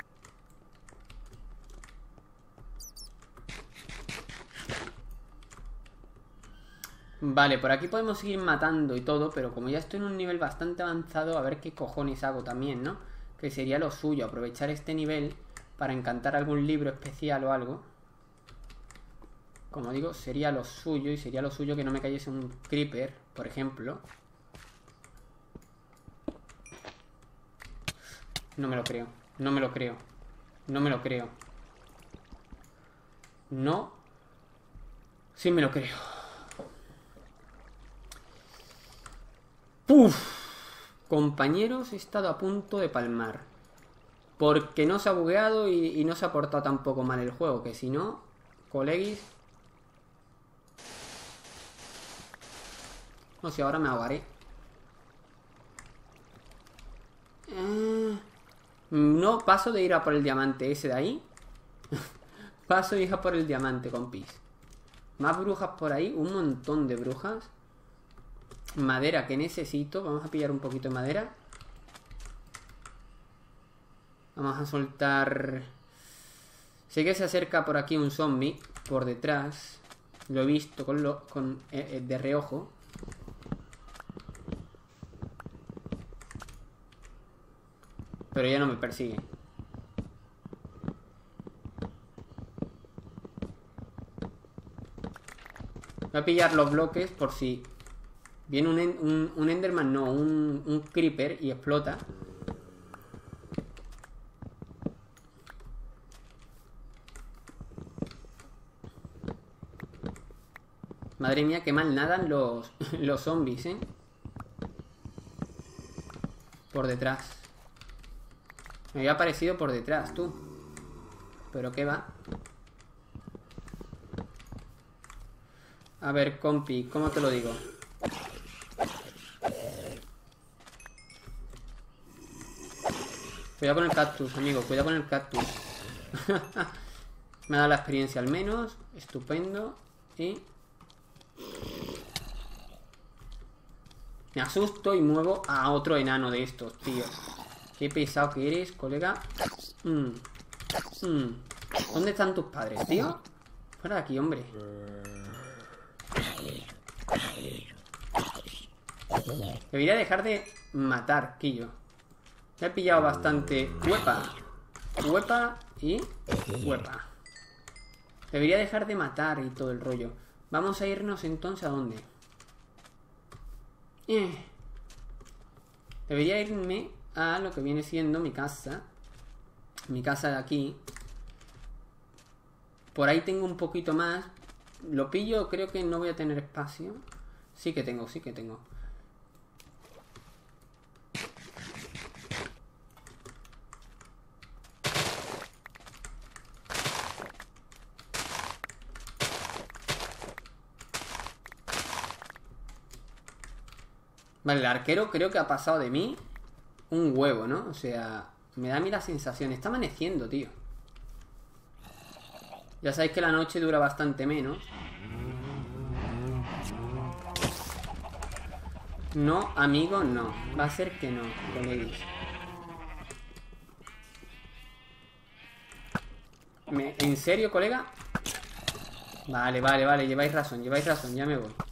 Vale, por aquí podemos seguir matando y todo, pero como ya estoy en un nivel bastante avanzado, a ver qué cojones hago también, ¿no? Que sería lo suyo, aprovechar este nivel para encantar algún libro especial o algo. Como digo, sería lo suyo, y sería lo suyo que no me cayese un creeper, por ejemplo. No me lo creo, no me lo creo, no me lo creo. No. Sí me lo creo. Puf. Compañeros, he estado a punto de palmar. Porque no se ha bugueado y no se ha portado tampoco mal el juego. Que si no, coleguis... No sé, ahora me ahogaré. No, paso de ir a por el diamante ese de ahí. Paso de ir a por el diamante, compis. Más brujas por ahí, un montón de brujas. Madera que necesito. Vamos a pillar un poquito de madera. Vamos a soltar... Sé que se acerca por aquí un zombie. Por detrás. Lo he visto de reojo. Pero ya no me persigue. Voy a pillar los bloques por si... Viene un Enderman, no, un Creeper y explota. Madre mía, qué mal nadan los zombies, ¿eh? Por detrás. Me había aparecido por detrás, tú. Pero qué va. A ver, compi, ¿cómo te lo digo? Cuidado con el cactus, amigo, cuidado con el cactus. Me ha dado la experiencia al menos. Estupendo. Y... me asusto y muevo a otro enano de estos, tío. Qué pesado que eres, colega. ¿Dónde están tus padres, tío? Fuera de aquí, hombre. Debería dejar de matar, Quillo. Me he pillado bastante. ¡Huepa! ¡Huepa! y... ¡Huepa! Debería dejar de matar y todo el rollo. Vamos a irnos entonces, ¿a dónde? Debería irme a lo que viene siendo mi casa. Mi casa de aquí. Por ahí tengo un poquito más. Lo pillo, creo que no voy a tener espacio. Sí que tengo, sí que tengo. Vale, el arquero creo que ha pasado de mí un huevo, ¿no? O sea, me da a mí la sensación. Está amaneciendo, tío. Ya sabéis que la noche dura bastante menos. No, amigo, no. Va a ser que no, coleguis. ¿En serio, colega? Vale, vale, vale. Lleváis razón, ya me voy.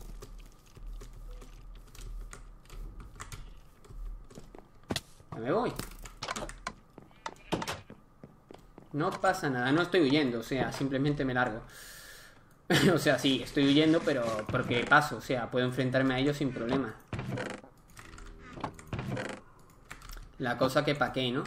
Ya me voy. No pasa nada, no estoy huyendo, o sea, simplemente me largo. O sea, sí, estoy huyendo, pero porque paso, o sea, puedo enfrentarme a ellos sin problema. La cosa que pa' qué, ¿no?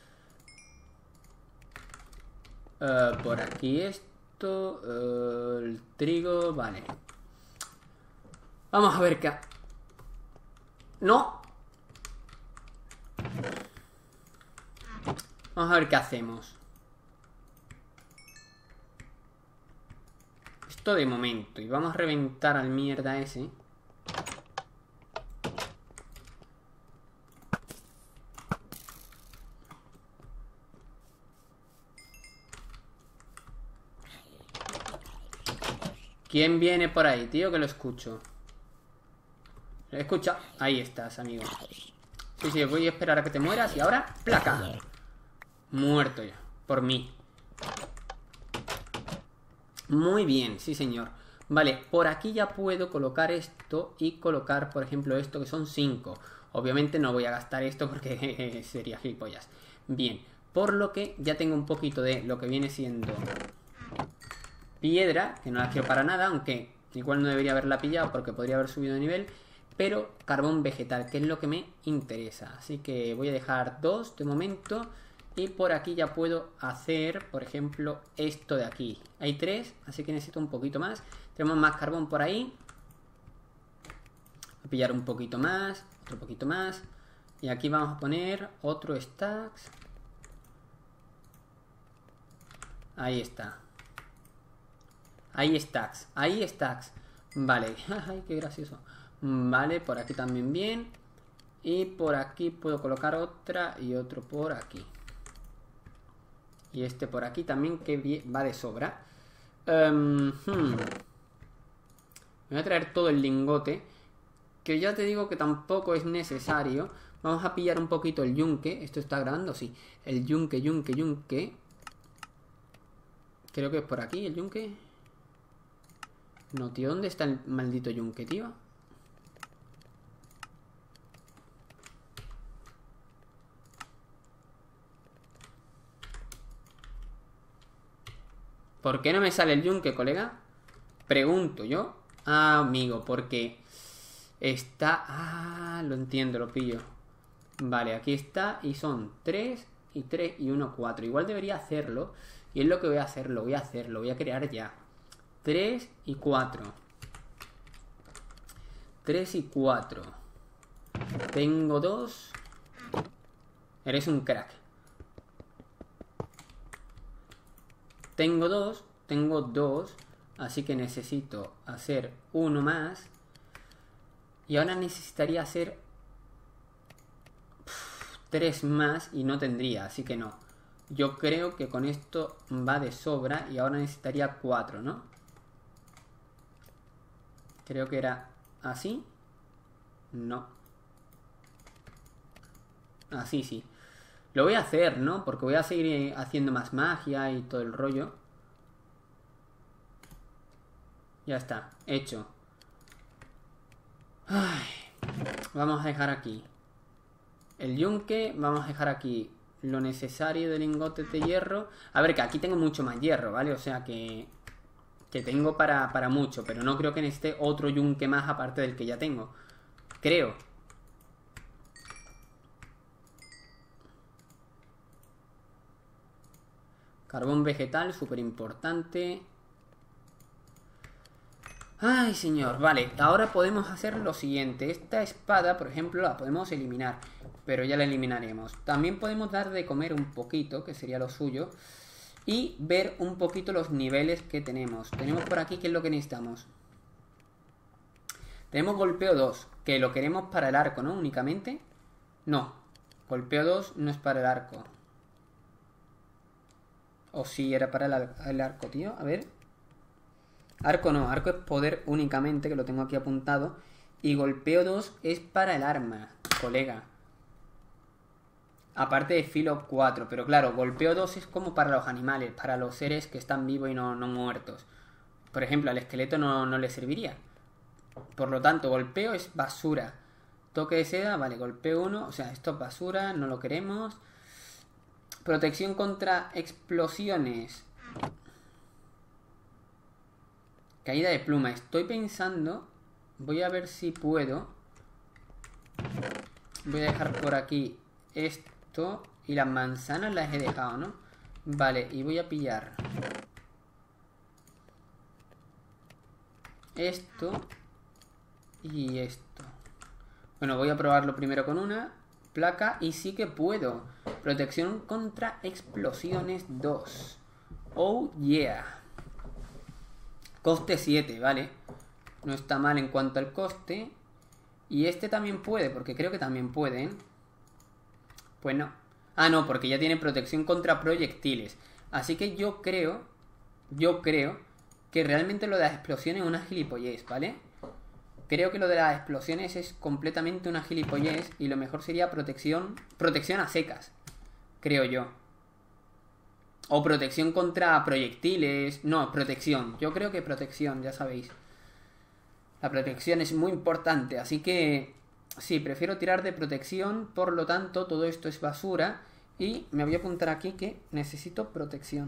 Por aquí esto... el trigo, vale. Vamos a ver qué... ¡No! Vamos a ver qué hacemos. Esto de momento. Y vamos a reventar al mierda ese. ¿Quién viene por ahí, tío? Que lo escucho. ¿Lo escucha? Ahí estás, amigo. Sí, sí, voy a esperar a que te mueras. Y ahora, placa. Muerto ya. Por mí. Muy bien, sí señor. Vale, por aquí ya puedo colocar esto y colocar, por ejemplo, esto que son 5. Obviamente no voy a gastar esto porque sería gilipollas. Bien, por lo que ya tengo un poquito de lo que viene siendo piedra, que no la quiero para nada, aunque igual no debería haberla pillado porque podría haber subido de nivel. Pero carbón vegetal, que es lo que me interesa. Así que voy a dejar 2 de momento. Y por aquí ya puedo hacer, por ejemplo, esto de aquí. Hay 3, así que necesito un poquito más. Tenemos más carbón por ahí. Voy a pillar un poquito más, otro poquito más. Y aquí vamos a poner otro stacks. Ahí está. Ahí stacks, ahí stacks. Vale, ay, qué gracioso. Vale, por aquí también bien. Y por aquí puedo colocar otra y otro por aquí. Y este por aquí también que va de sobra. Me voy a traer todo el lingote. Que ya te digo que tampoco es necesario. Vamos a pillar un poquito el yunque. ¿Esto está grabando? Sí. El yunque. Creo que es por aquí el yunque. No, tío. ¿Dónde está el maldito yunque, tío? ¿Por qué no me sale el yunque, colega? Pregunto yo. Ah, amigo, porque está... Ah, lo entiendo, lo pillo. Vale, aquí está. Y son 3 y 3 y 1, 4. Igual debería hacerlo. Y es lo que voy a hacer, lo voy a crear ya. 3 y 4. 3 y 4. Tengo 2. Eres un crack. Tengo 2, así que necesito hacer uno más. Y ahora necesitaría hacer 3 más y no tendría, así que no. Yo creo que con esto va de sobra y ahora necesitaría 4, ¿no? Creo que era así. No. Así sí. Lo voy a hacer, ¿no? Porque voy a seguir haciendo más magia y todo el rollo. Ya está, hecho. Ay, vamos a dejar aquí el yunque. Vamos a dejar aquí lo necesario de lingotes de hierro. A ver, que aquí tengo mucho más hierro, ¿vale? O sea que tengo para mucho, pero no creo que necesite otro yunque más aparte del que ya tengo. Creo. Carbón vegetal, súper importante. Ay, señor. Vale, ahora podemos hacer lo siguiente. Esta espada, por ejemplo, la podemos eliminar, pero ya la eliminaremos. También podemos dar de comer un poquito, que sería lo suyo, y ver un poquito los niveles que tenemos. Tenemos por aquí, ¿qué es lo que necesitamos? Tenemos golpeo 2, que lo queremos para el arco, ¿no? Únicamente. No, golpeo 2 no es para el arco. O sí, era para el arco, tío. A ver. Arco no, arco es poder únicamente, que lo tengo aquí apuntado. Y golpeo 2 es para el arma, colega. Aparte de filo 4. Pero claro, golpeo 2 es como para los animales, para los seres que están vivos y no muertos. Por ejemplo, al esqueleto no le serviría. Por lo tanto, golpeo es basura. Toque de seda, vale, golpeo 1. O sea, esto es basura, no lo queremos. Protección contra explosiones. Caída de pluma. Estoy pensando... Voy a ver si puedo. Voy a dejar por aquí esto. Y las manzanas las he dejado, ¿no? Vale, y voy a pillar esto y esto. Bueno, voy a probarlo primero con una placa. Y sí que puedo. Protección contra explosiones 2. Oh yeah. Coste 7, vale. No está mal en cuanto al coste. Y este también puede, porque creo que también pueden. Pues no. Ah, no, porque ya tiene protección contra proyectiles. Así que yo creo que realmente lo de las explosiones es una gilipollez, ¿vale? Creo que lo de las explosiones es completamente una gilipollez. Y lo mejor sería protección a secas, creo yo. O protección contra proyectiles. No, protección. Yo creo que protección, ya sabéis. La protección es muy importante. Así que sí, prefiero tirar de protección. Por lo tanto, todo esto es basura. Y me voy a apuntar aquí que necesito protección.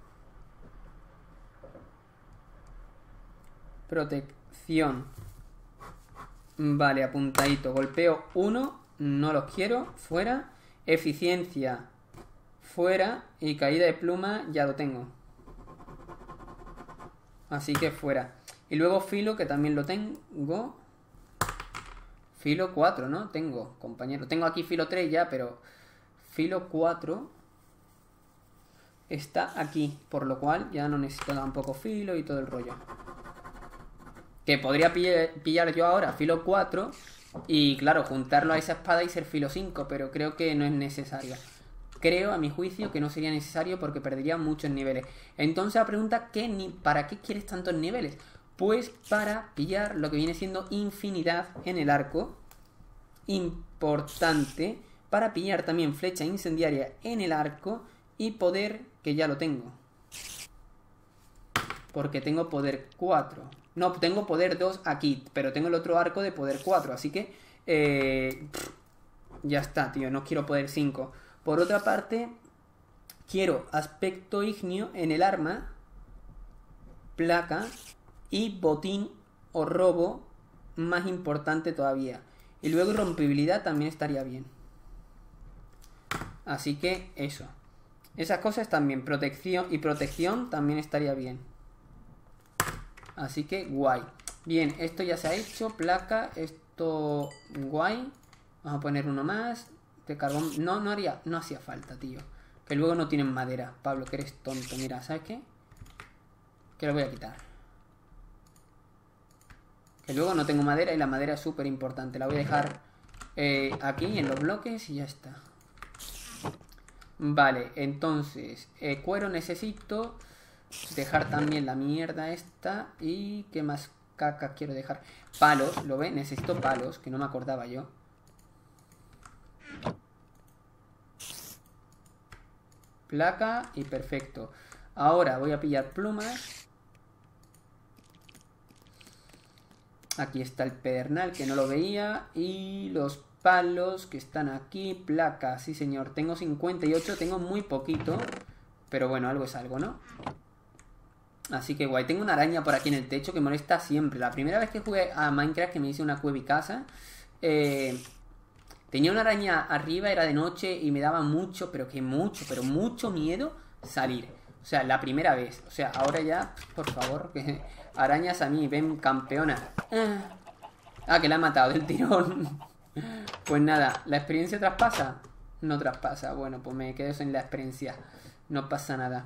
Protección. Vale, apuntadito. Golpeo 1. No los quiero. Fuera. Eficiencia. Fuera. Y caída de pluma ya lo tengo. Así que fuera. Y luego filo, que también lo tengo. Filo 4, ¿no? Tengo, compañero. Tengo aquí filo 3 ya, pero filo 4 está aquí. Por lo cual ya no necesito tampoco filo y todo el rollo. Que podría pillar yo ahora filo 4 y, claro, juntarlo a esa espada y ser filo 5. Pero creo que no es necesario. Creo, a mi juicio, que no sería necesario porque perdería muchos niveles. Entonces la pregunta, ¿para qué quieres tantos niveles? Pues para pillar lo que viene siendo infinidad en el arco. Importante. Para pillar también flecha incendiaria en el arco. Y poder, que ya lo tengo. Porque tengo poder 4. No, tengo poder 2 aquí. Pero tengo el otro arco de poder 4. Así que... ya está, tío. No quiero poder 5. Por otra parte, quiero aspecto ígneo en el arma, placa y botín o robo, más importante todavía. Y luego rompibilidad también estaría bien. Así que eso. Esas cosas también. Protección también estaría bien. Así que guay. Bien, esto ya se ha hecho. Placa, esto guay. Vamos a poner uno más. De carbón, no hacía falta, tío. Que luego no tienen madera. Pablo, que eres tonto. Mira, ¿sabes qué? Que lo voy a quitar. Que luego no tengo madera y la madera es súper importante. La voy a dejar aquí en los bloques y ya está. Vale, entonces cuero necesito. Dejar también la mierda esta. Y ¿qué más caca quiero dejar? Palos, ¿lo ve? Necesito palos, que no me acordaba yo. Placa y perfecto. Ahora voy a pillar plumas. Aquí está el pedernal, que no lo veía. Y los palos que están aquí. Placa, sí señor. Tengo 58, tengo muy poquito. Pero bueno, algo es algo, ¿no? Así que guay. Tengo una araña por aquí en el techo que molesta siempre. La primera vez que jugué a Minecraft, que me hice una cueva y casa, tenía una araña arriba, era de noche y me daba mucho, pero mucho miedo salir. O sea, la primera vez. O sea, ahora ya, por favor, que arañas a mí, ven campeona. Ah, que la he matado del tirón. Pues nada, ¿la experiencia traspasa? No traspasa. Bueno, pues me quedo sin la experiencia. No pasa nada.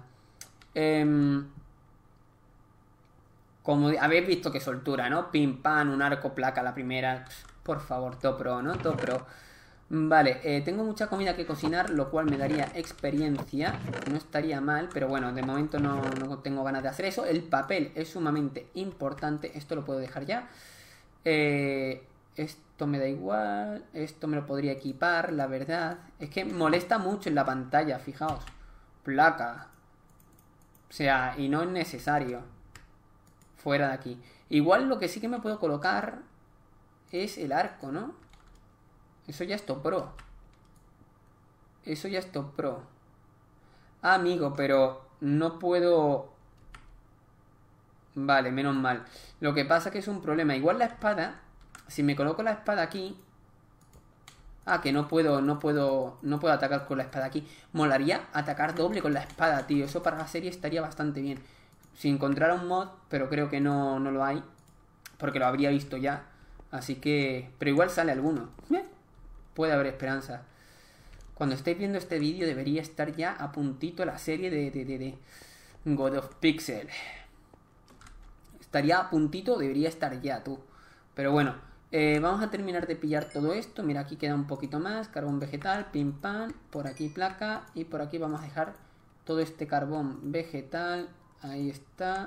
Como habéis visto que soltura, ¿no? Pim, pam, un arco, placa la primera. Por favor, todo pro, ¿no? Todo pro. Vale, tengo mucha comida que cocinar, lo cual me daría experiencia. No estaría mal, pero bueno, de momento no tengo ganas de hacer eso. El papel es sumamente importante. Esto lo puedo dejar ya. Esto me da igual. Esto me lo podría equipar, la verdad. Es que molesta mucho en la pantalla, fijaos. Placa. O sea, y no es necesario. Fuera de aquí. Igual lo que sí que me puedo colocar es el arco, ¿no? Eso ya es top pro. Eso ya es top pro. Ah, amigo, pero no puedo... Vale, menos mal. Lo que pasa que es un problema. Igual la espada, si me coloco la espada aquí... Ah, que no puedo atacar con la espada aquí. Molaría atacar doble con la espada, tío. Eso para la serie estaría bastante bien. Si encontrara un mod, pero creo que no lo hay. Porque lo habría visto ya. Así que... Pero igual sale alguno. Puede haber esperanza. Cuando estéis viendo este vídeo debería estar ya a puntito la serie de God of Pixel. Estaría a puntito, debería estar ya, tú. Pero bueno, vamos a terminar de pillar todo esto. Mira, aquí queda un poquito más. Carbón vegetal, pim pam. Por aquí placa. Y por aquí vamos a dejar todo este carbón vegetal. Ahí está.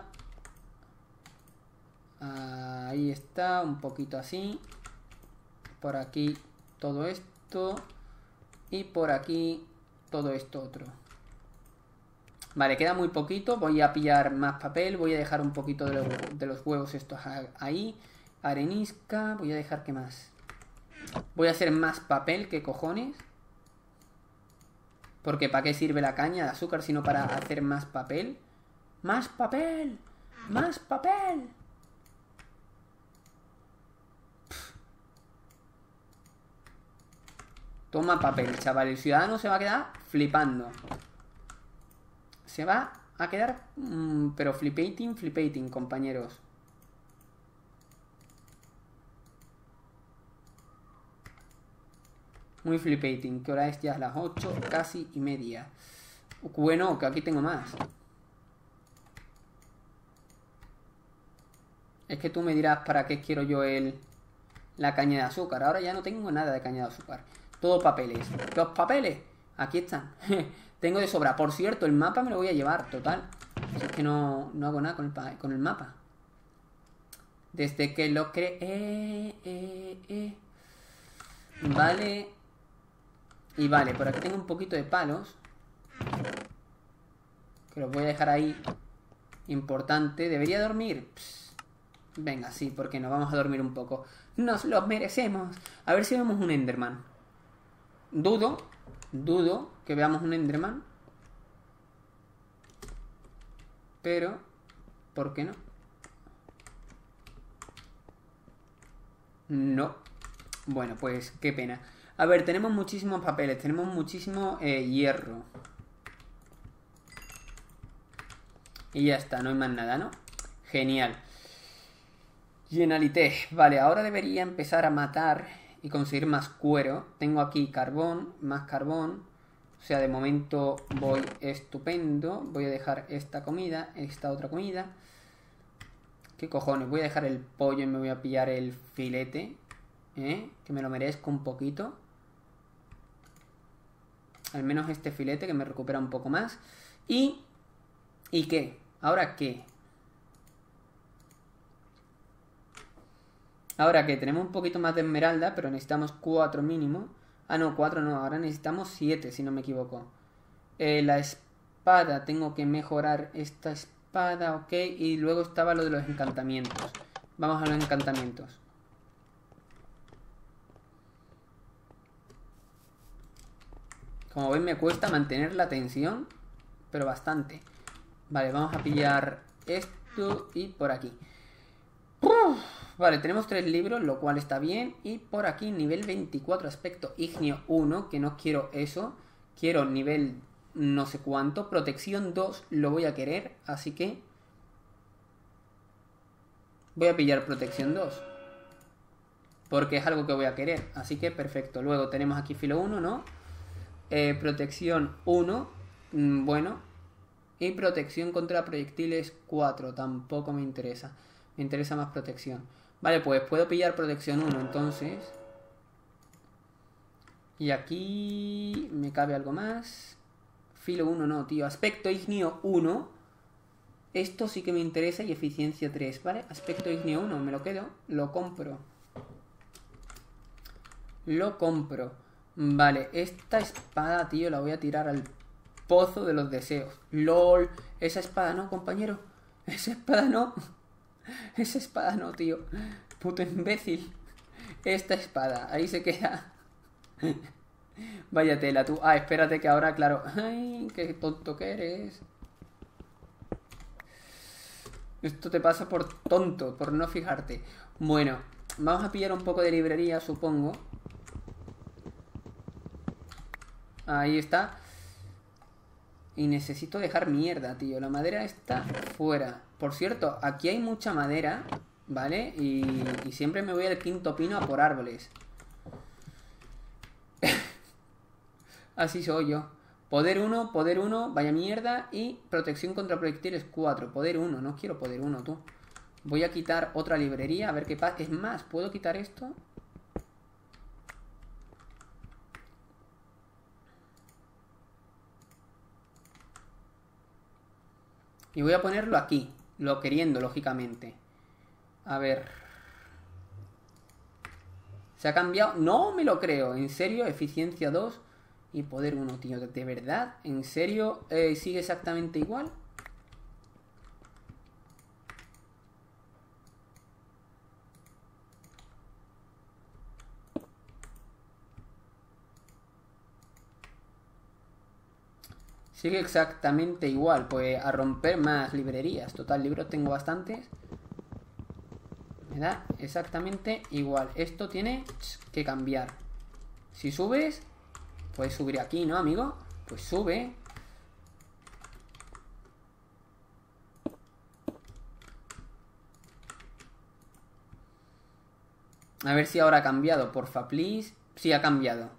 Ahí está, un poquito así. Por aquí todo esto. Y por aquí todo esto otro. Vale, queda muy poquito. Voy a pillar más papel. Voy a dejar un poquito de los huevos estos ahí. Arenisca. Voy a dejar, ¿qué más? Voy a hacer más papel, ¿qué cojones? Porque ¿para qué sirve la caña de azúcar sino para hacer más papel? ¡Más papel! ¡Más papel! Toma papel, chaval. El ciudadano se va a quedar flipando. Se va a quedar... pero flipating, compañeros. Muy flipating. ¿Qué hora es? Ya las 8, casi y media. Bueno, que aquí tengo más. Es que tú me dirás para qué quiero yo la caña de azúcar. Ahora ya no tengo nada de caña de azúcar. Todo papeles. ¿Los papeles? Aquí están. Tengo de sobra. Por cierto, el mapa me lo voy a llevar, total. Si es que no hago nada con el mapa. Desde que lo creé. Vale. Y vale, por aquí tengo un poquito de palos. Que los voy a dejar ahí. Importante. ¿Debería dormir? Venga, sí, porque no vamos a dormir un poco. Nos lo merecemos. A ver si vemos un Enderman. Dudo que veamos un Enderman. Pero, ¿por qué no? No. Bueno, pues qué pena. A ver, tenemos muchísimos papeles. Tenemos muchísimo hierro. Y ya está, no hay más nada, ¿no? Genial. Llenalité. Vale, ahora debería empezar a matar y conseguir más cuero. Tengo aquí carbón, más carbón. O sea, de momento voy estupendo. Voy a dejar esta comida, esta otra comida. ¿Qué cojones? Voy a dejar el pollo y me voy a pillar el filete. Que me lo merezco un poquito. Al menos este filete que me recupera un poco más. ¿Y qué? ¿Ahora qué? Ahora que tenemos un poquito más de esmeralda, pero necesitamos 4 mínimo. Ah, no, 4 no, ahora necesitamos 7, si no me equivoco. La espada, tengo que mejorar esta espada, ok. Y luego estaba lo de los encantamientos. Vamos a los encantamientos. Como ven, me cuesta mantener la tensión, pero bastante. Vale, vamos a pillar esto y por aquí. ¡Uf! Vale, tenemos 3 libros, lo cual está bien. Y por aquí, nivel 24, aspecto ígneo 1, que no quiero eso. Quiero nivel no sé cuánto. Protección 2 lo voy a querer, así que voy a pillar protección 2. Porque es algo que voy a querer, así que perfecto. Luego tenemos aquí filo 1, ¿no? Protección 1, bueno. Y protección contra proyectiles 4, tampoco me interesa. Me interesa más protección. Vale, pues puedo pillar protección 1 entonces. Y aquí me cabe algo más. Filo 1 no, tío. Aspecto ígneo 1. Esto sí que me interesa y eficiencia 3, ¿vale? Aspecto ígneo 1, me lo quedo. Lo compro. Lo compro. Vale, esta espada, tío, la voy a tirar al pozo de los deseos. LOL. Esa espada no, compañero. Esa espada no. Esa espada no, tío. Puto imbécil. Esta espada, ahí se queda. Vaya tela, tú. Ah, espérate que ahora, claro. Ay, qué tonto que eres. Esto te pasa por tonto, por no fijarte. Bueno, vamos a pillar un poco de librería, supongo. Ahí está. Y necesito dejar mierda, tío. La madera está fuera. Por cierto, aquí hay mucha madera, ¿vale? Y siempre me voy al quinto pino a por árboles. Así soy yo. Poder 1, vaya mierda. Y protección contra proyectiles 4. Poder 1, no quiero poder 1, tú. Voy a quitar otra librería, a ver qué pasa. Es más, ¿puedo quitar esto? Y voy a ponerlo aquí. Lo queriendo, lógicamente. A ver. ¿Se ha cambiado? No me lo creo. ¿En serio? Eficiencia 2 y poder 1, tío. ¿De verdad? ¿En serio? ¿Sigue exactamente igual? Sigue exactamente igual. Pues a romper más librerías. Total, libros tengo bastantes. Me da exactamente igual. Esto tiene que cambiar. Si subes, puedes subir aquí, ¿no, amigo? Pues sube. A ver si ahora ha cambiado, porfa, please. Sí, ha cambiado.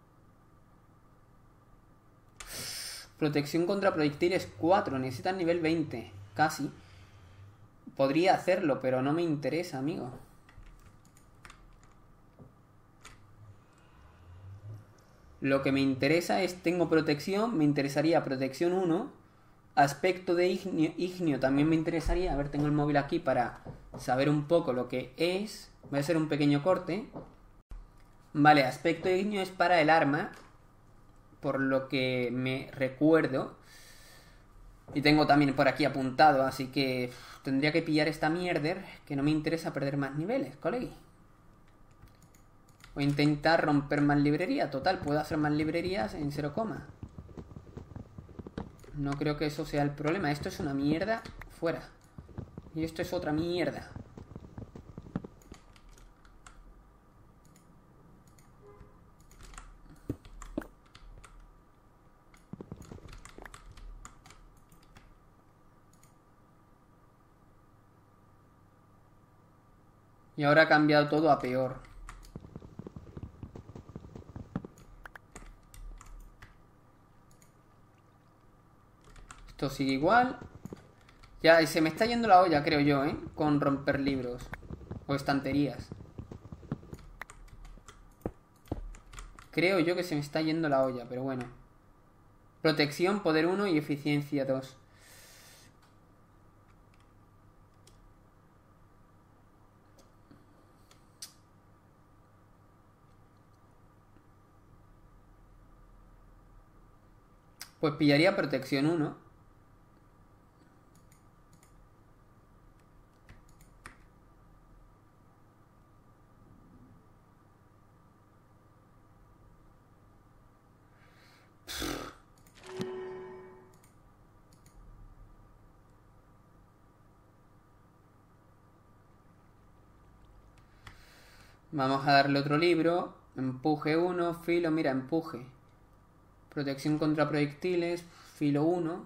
Protección contra proyectiles 4. Necesitan nivel 20. Casi. Podría hacerlo, pero no me interesa, amigo. Lo que me interesa es, tengo protección, me interesaría protección 1. Aspecto de ígneo también me interesaría. A ver, tengo el móvil aquí para saber un poco lo que es. Voy a hacer un pequeño corte. Vale, aspecto ígneo es para el arma, por lo que me recuerdo. Y tengo también por aquí apuntado, así que tendría que pillar esta mierder, que no me interesa perder más niveles, colegui. Voy a intentar romper más librería. Total, puedo hacer más librerías en 0, no creo que eso sea el problema. Esto es una mierda, fuera. Y esto es otra mierda. Y ahora ha cambiado todo a peor. Esto sigue igual. Ya, se me está yendo la olla, creo yo, ¿eh? Con romper libros. O estanterías. Creo yo que se me está yendo la olla, pero bueno. Protección, poder 1 y eficiencia 2. Pues pillaría protección 1. Vamos a darle otro libro. Empuje 1, filo, mira, empuje. Protección contra proyectiles, filo 1.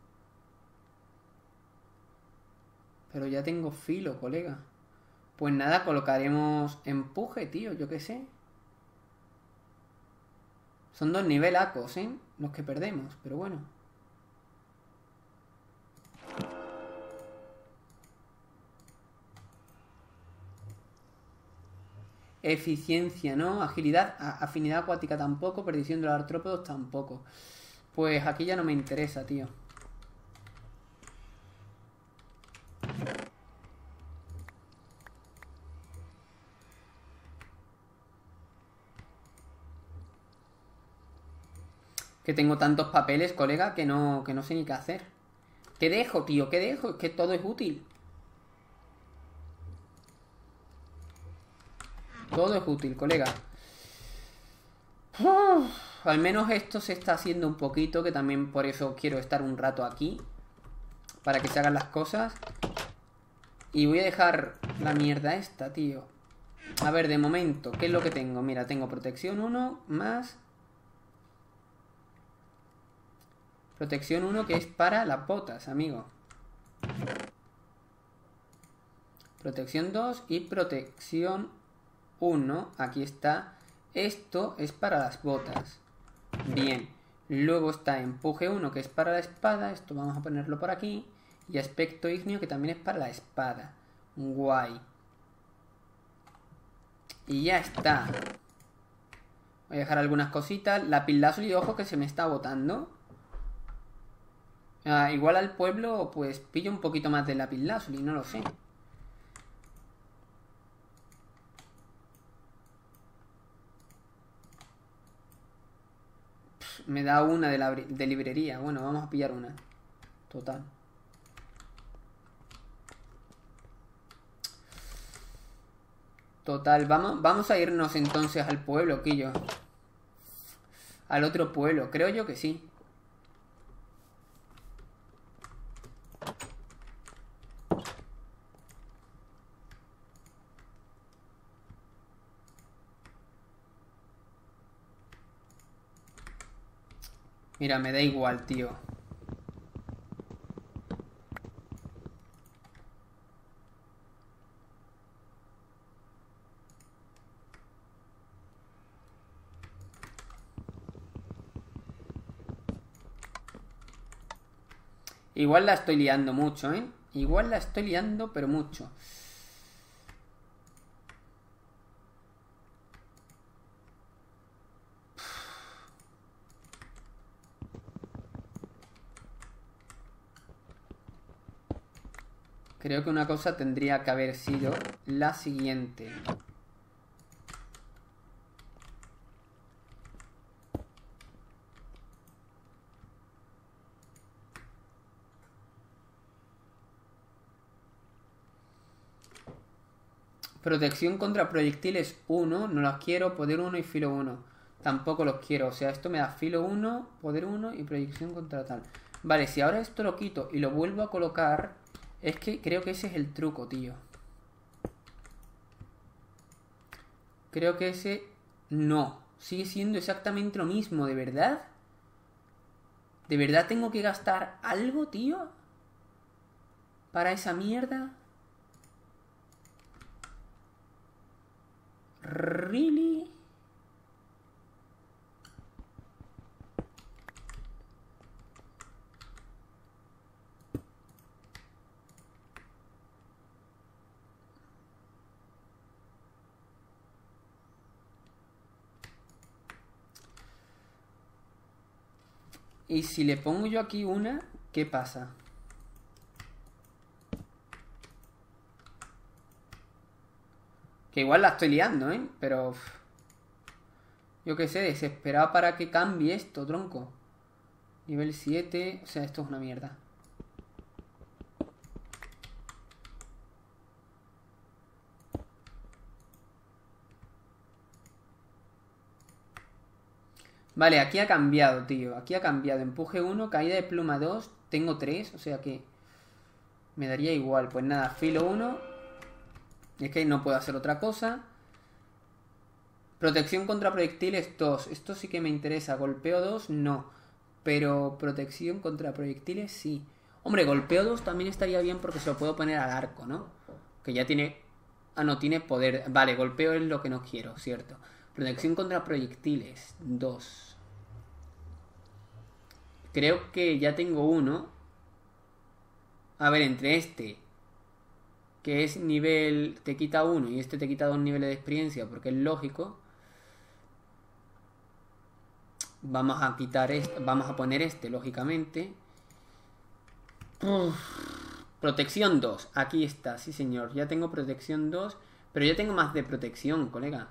Pero ya tengo filo, colega. Pues nada, colocaremos empuje, tío, yo qué sé. Son 2 nivelacos, ¿eh? Los que perdemos, pero bueno. Eficiencia, ¿no? Agilidad, afinidad acuática tampoco, perdición de los artrópodos tampoco. Pues aquí ya no me interesa, tío. Que tengo tantos papeles, colega, que no sé ni qué hacer. ¿Qué dejo, tío? ¿Qué dejo? Es que todo es útil. Todo es útil, colega. Al menos esto se está haciendo un poquito, que también por eso quiero estar un rato aquí. Para que se hagan las cosas. Y voy a dejar la mierda esta, tío. A ver, de momento, ¿qué es lo que tengo? Mira, tengo protección 1 más... Protección 1 que es para las botas, amigo. Protección 2 y protección 1. Aquí está. Esto es para las botas. Bien. Luego está empuje 1 que es para la espada. Esto vamos a ponerlo por aquí. Y aspecto ígneo que también es para la espada. Guay. Y ya está. Voy a dejar algunas cositas. Lapislázuli, ojo que se me está botando. Igual al pueblo pues pillo un poquito más de lapislázuli, no lo sé. Me da una de librería. Bueno, vamos a pillar una. Total. Total, vamos a irnos entonces al pueblo, Quillo. Al otro pueblo, creo yo que sí. Mira, me da igual, tío. Igual la estoy liando mucho, ¿eh? Igual la estoy liando, pero mucho. Creo que una cosa tendría que haber sido la siguiente. Protección contra proyectiles 1, no los quiero, poder 1 y filo 1. Tampoco los quiero, o sea, esto me da filo 1, poder 1 y proyección contra tal. Vale, si ahora esto lo quito y lo vuelvo a colocar, es que creo que ese es el truco, tío. Creo que ese... No, sigue siendo exactamente lo mismo, ¿de verdad? ¿De verdad tengo que gastar algo, tío? ¿Para esa mierda? ¿Really? Y si le pongo yo aquí una, ¿qué pasa? Que igual la estoy liando, ¿eh? Pero... yo qué sé, desesperado para que cambie esto, tronco. Nivel 7, o sea, esto es una mierda. Vale, aquí ha cambiado, tío. Aquí ha cambiado. Empuje 1, caída de pluma 2. Tengo 3, o sea que... me daría igual. Pues nada, filo 1. Es que no puedo hacer otra cosa. Protección contra proyectiles 2. Esto sí que me interesa. Golpeo 2 no. Pero protección contra proyectiles sí. Hombre, golpeo 2 también estaría bien porque se lo puedo poner al arco, ¿no? Que ya tiene... Ah, no, tiene poder. Vale, golpeo es lo que no quiero, cierto. Protección contra proyectiles 2. Creo que ya tengo uno. A ver, entre este, que es nivel... Te quita 1 y este te quita 2 niveles de experiencia porque es lógico. Vamos a quitar este, vamos a poner este, lógicamente. Uf. Protección 2, aquí está, sí señor. Ya tengo protección 2, pero ya tengo más de protección, colega.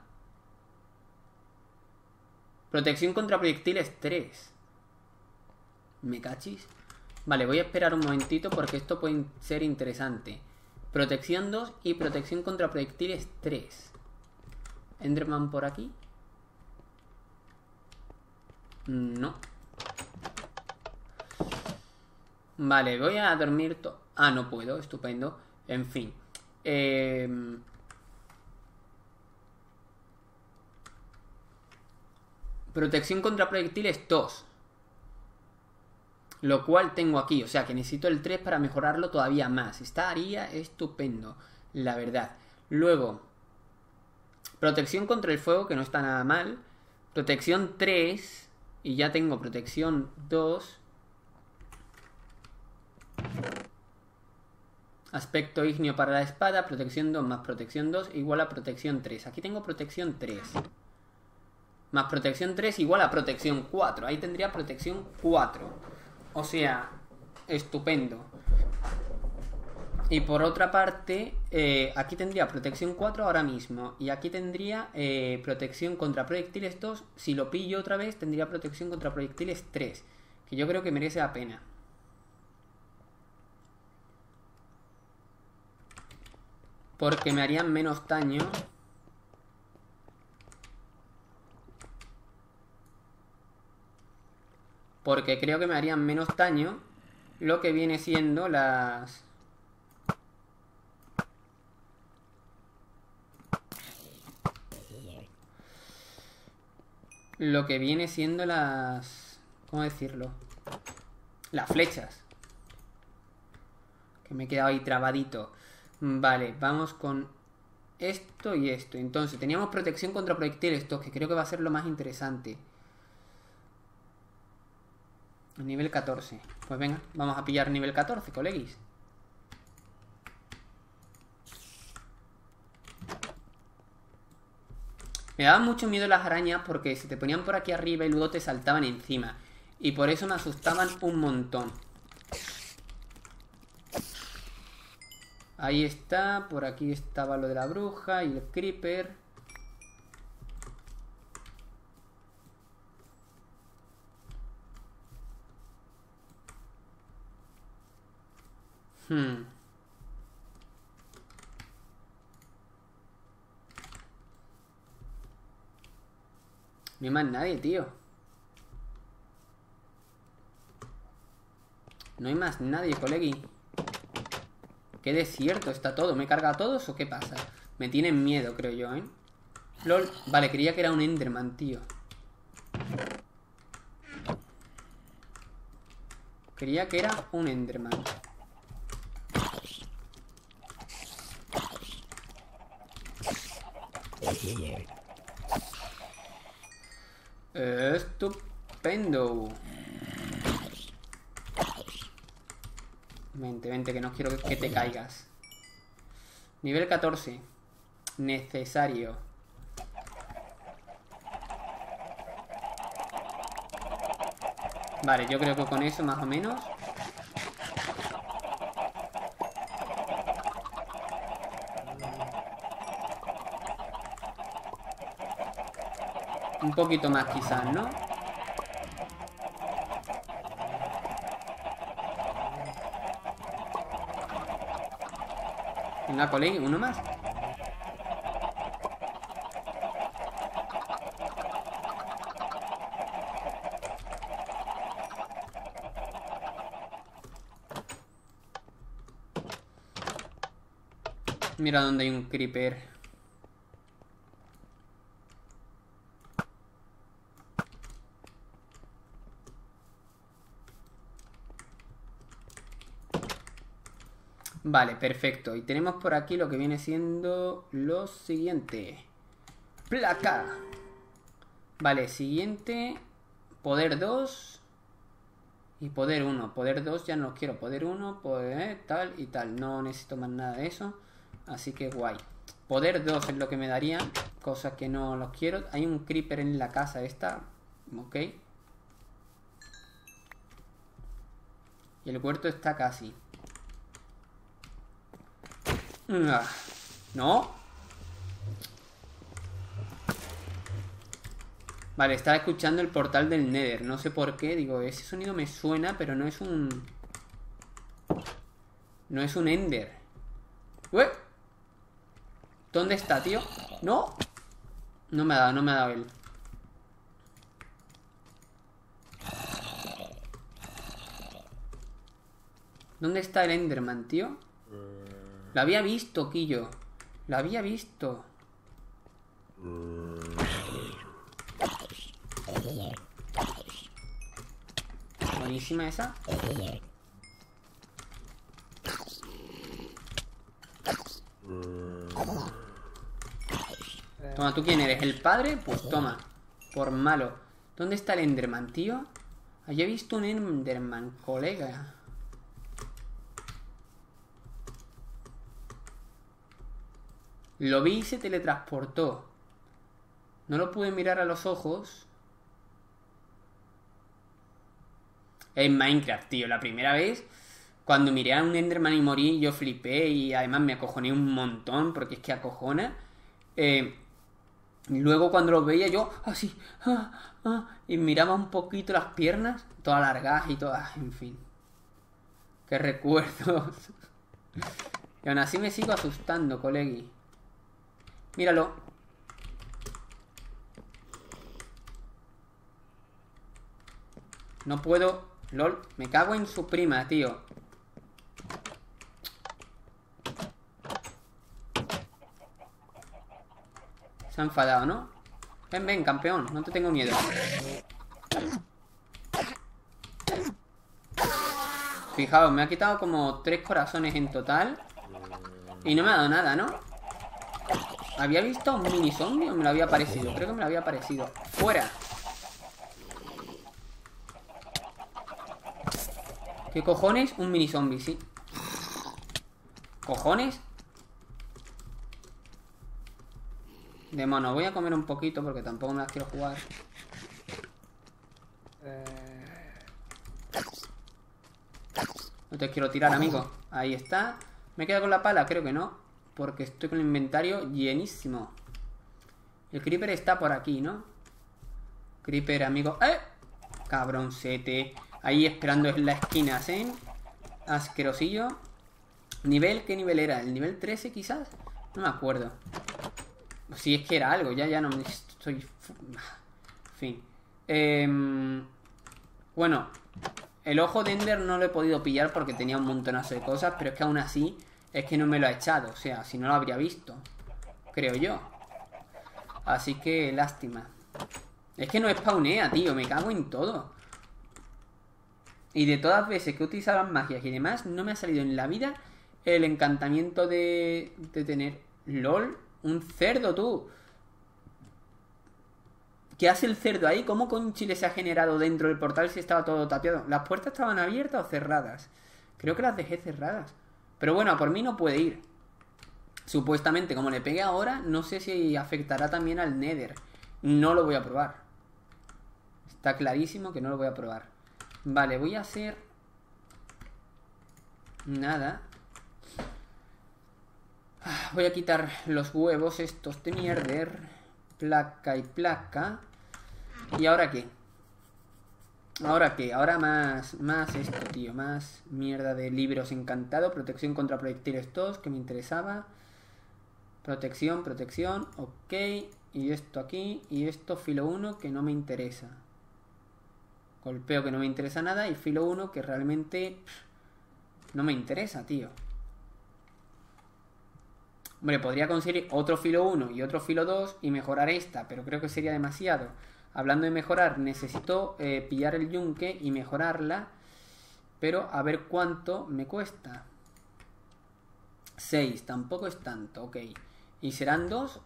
Protección contra proyectiles 3. ¿Me cachis? Vale, voy a esperar un momentito porque esto puede ser interesante. Protección 2 y protección contra proyectiles 3. Enderman por aquí. No. Vale, voy a dormir... Ah, no puedo, estupendo. En fin. Protección contra proyectiles 2. Lo cual tengo aquí, o sea que necesito el 3 para mejorarlo todavía más. Estaría estupendo, la verdad. Luego, protección contra el fuego, que no está nada mal. Protección 3. Y ya tengo protección 2. Aspecto ígneo para la espada. Protección 2 más protección 2 igual a protección 3. Aquí tengo protección 3. Más protección 3 igual a protección 4. Ahí tendría protección 4. O sea, estupendo. Y por otra parte, aquí tendría protección 4 ahora mismo. Y aquí tendría protección contra proyectiles 2. Si lo pillo otra vez, tendría protección contra proyectiles 3. Que yo creo que merece la pena. Porque me harían menos daño. Porque creo que me harían menos daño lo que viene siendo las... Lo que viene siendo las... ¿Cómo decirlo? Las flechas. Que me he quedado ahí trabadito. Vale, vamos con esto y esto. Entonces, teníamos protección contra proyectiles, esto que creo que va a ser lo más interesante. Nivel 14. Pues venga, vamos a pillar nivel 14, coleguis. Me daban mucho miedo las arañas porque se te ponían por aquí arriba y luego te saltaban encima. Y por eso me asustaban un montón. Ahí está, por aquí estaba lo de la bruja y el creeper. No hay más nadie, tío. No hay más nadie, colegui. Qué desierto está todo. ¿Me carga a todos o qué pasa? Me tienen miedo, creo yo, ¿eh? LOL. Vale, creía que era un Enderman, tío. Creía que era un Enderman. Estupendo. Vente, vente, que no quiero que te caigas. Nivel 14. Necesario. Vale, yo creo que con eso más o menos. Un poquito más quizás, ¿no? Venga, colegio, uno más. Mira dónde hay un creeper. Vale, perfecto. Y tenemos por aquí lo que viene siendo lo siguiente. Placa. Vale, siguiente. Poder 2. Y poder 1. Poder 2 ya no lo quiero. Poder 1, poder tal y tal. No necesito más nada de eso. Así que guay. Poder 2 es lo que me daría. Cosa que no los quiero. Hay un creeper en la casa esta. Ok. Y el huerto está casi. No. Vale, estaba escuchando el portal del Nether. No sé por qué. Digo, ese sonido me suena, pero no es un... No es un Ender. ¡Ué! ¿Dónde está, tío? ¡No! No me ha dado él. ¿Dónde está el Enderman, tío? Lo había visto, Quillo. Lo había visto. Buenísima esa. Toma, ¿tú quién eres? ¿El padre? Pues toma. Por malo. ¿Dónde está el Enderman, tío? Había visto un Enderman, colega. Lo vi y se teletransportó. No lo pude mirar a los ojos. En Minecraft, tío. La primera vez, cuando miré a un Enderman y morí, yo flipé y además me acojoné un montón, porque es que acojona. Luego cuando los veía yo, así, y miraba un poquito las piernas, todas largas y todas, en fin. Qué recuerdos. Y aún así me sigo asustando, colegui. Míralo. No puedo. LOL, me cago en su prima, tío. Se ha enfadado, ¿no? Ven, ven, campeón, no te tengo miedo. Fijaos, me ha quitado como 3 corazones en total. Y no me ha dado nada, ¿no? ¿Había visto un mini zombie o me lo había parecido? Creo que me lo había parecido. ¡Fuera! ¿Qué cojones? Un mini zombie, sí. ¿Cojones? De mono, voy a comer un poquito porque tampoco me las quiero jugar. No te quiero tirar, amigo. Ahí está. ¿Me quedo con la pala? Creo que no. Porque estoy con el inventario llenísimo. El creeper está por aquí, ¿no? Creeper, amigo. ¡Eh! Cabroncete. Ahí esperando en la esquina, ¿eh? Asquerosillo. ¿Nivel? ¿Qué nivel era? ¿El nivel 13 quizás? No me acuerdo. Si es que era algo, ya no me estoy... En fin. Bueno, el ojo de Ender no lo he podido pillar porque tenía un montonazo de cosas, pero es que aún así es que no me lo ha echado. O sea, si no lo habría visto, creo yo. Así que lástima. Es que no spawnea, tío, me cago en todo. Y de todas las veces que he utilizado las magias y demás, no me ha salido en la vida el encantamiento de tener... LOL, un cerdo, tú. ¿Qué hace el cerdo ahí? ¿Cómo con Chile se ha generado dentro del portal si estaba todo tapiado? ¿Las puertas estaban abiertas o cerradas? Creo que las dejé cerradas. Pero bueno, por mí no puede ir. Supuestamente, como le pegue ahora, no sé si afectará también al Nether. No lo voy a probar. Está clarísimo que no lo voy a probar. Vale, voy a hacer... Nada. Voy a quitar los huevos estos de mierder. Placa y placa. ¿Y ahora qué? ¿Ahora qué? Ahora más esto, tío. Más mierda de libros encantados. Protección contra proyectiles todos, que me interesaba. Protección. Ok. Y esto aquí. Y esto filo 1, que no me interesa. Golpeo, que no me interesa nada. Y filo 1, que realmente no me interesa, tío. Hombre, podría conseguir otro filo 1 y otro filo 2 y mejorar esta, pero creo que sería demasiado. Hablando de mejorar, necesito pillar el yunque y mejorarla, pero a ver cuánto me cuesta. 6, tampoco es tanto, ok. Y serán 2,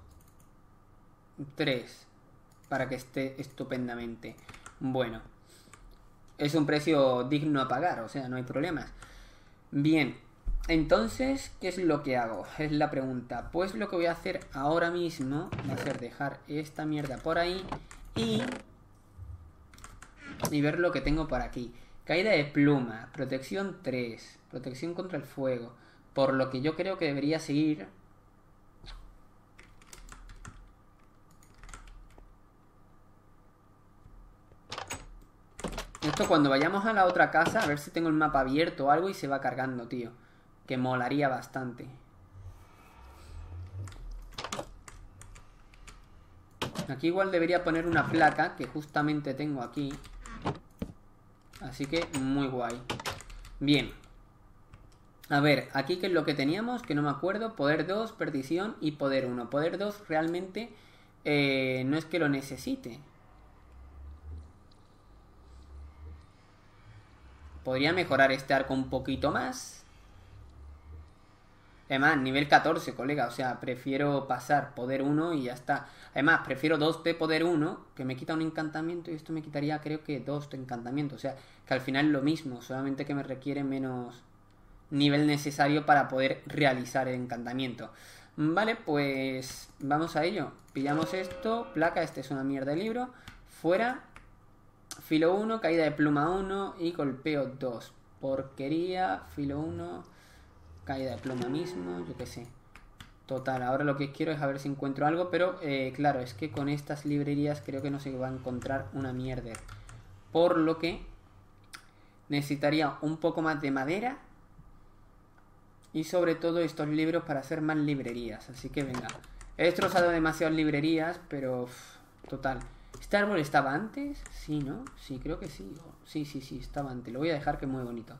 3, para que esté estupendamente. Bueno, es un precio digno a pagar, o sea, no hay problemas. Bien, entonces, ¿qué es lo que hago? Es la pregunta. Pues lo que voy a hacer ahora mismo va a ser dejar esta mierda por ahí y ver lo que tengo por aquí. Caída de pluma, protección 3, protección contra el fuego. Por lo que yo creo que debería seguir. Esto cuando vayamos a la otra casa, a ver si tengo el mapa abierto o algo y se va cargando, tío. Que molaría bastante. Aquí igual debería poner una placa que justamente tengo aquí. Así que muy guay. Bien. A ver, aquí que es lo que teníamos, que no me acuerdo. Poder 2, perdición y poder 1. Poder 2 realmente no es que lo necesite. Podría mejorar este arco un poquito más. Además, nivel 14, colega. O sea, prefiero pasar poder 1 y ya está. Además, prefiero 2 de poder 1, que me quita un encantamiento. Y esto me quitaría, creo que 2 de encantamiento. O sea, que al final es lo mismo. Solamente que me requiere menos nivel necesario para poder realizar el encantamiento. Vale, pues vamos a ello. Pillamos esto. Placa, este es una mierda de libro. Fuera. Filo 1, caída de pluma 1 y golpeo 2. Porquería, filo 1, caída de pluma mismo, yo qué sé. Total, ahora lo que quiero es a ver si encuentro algo, pero claro, es que con estas librerías creo que no se va a encontrar una mierda. Por lo que necesitaría un poco más de madera y sobre todo estos libros para hacer más librerías. Así que venga, he destrozado demasiadas librerías, pero total. ¿Este árbol estaba antes? Sí, ¿no? Sí, creo que sí. Sí, estaba antes. Lo voy a dejar, que es muy bonito.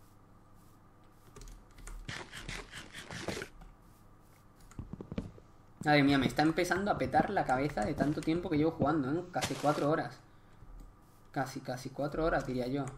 Madre mía, me está empezando a petar la cabeza de tanto tiempo que llevo jugando, ¿eh? Casi 4 horas. Casi 4 horas, diría yo.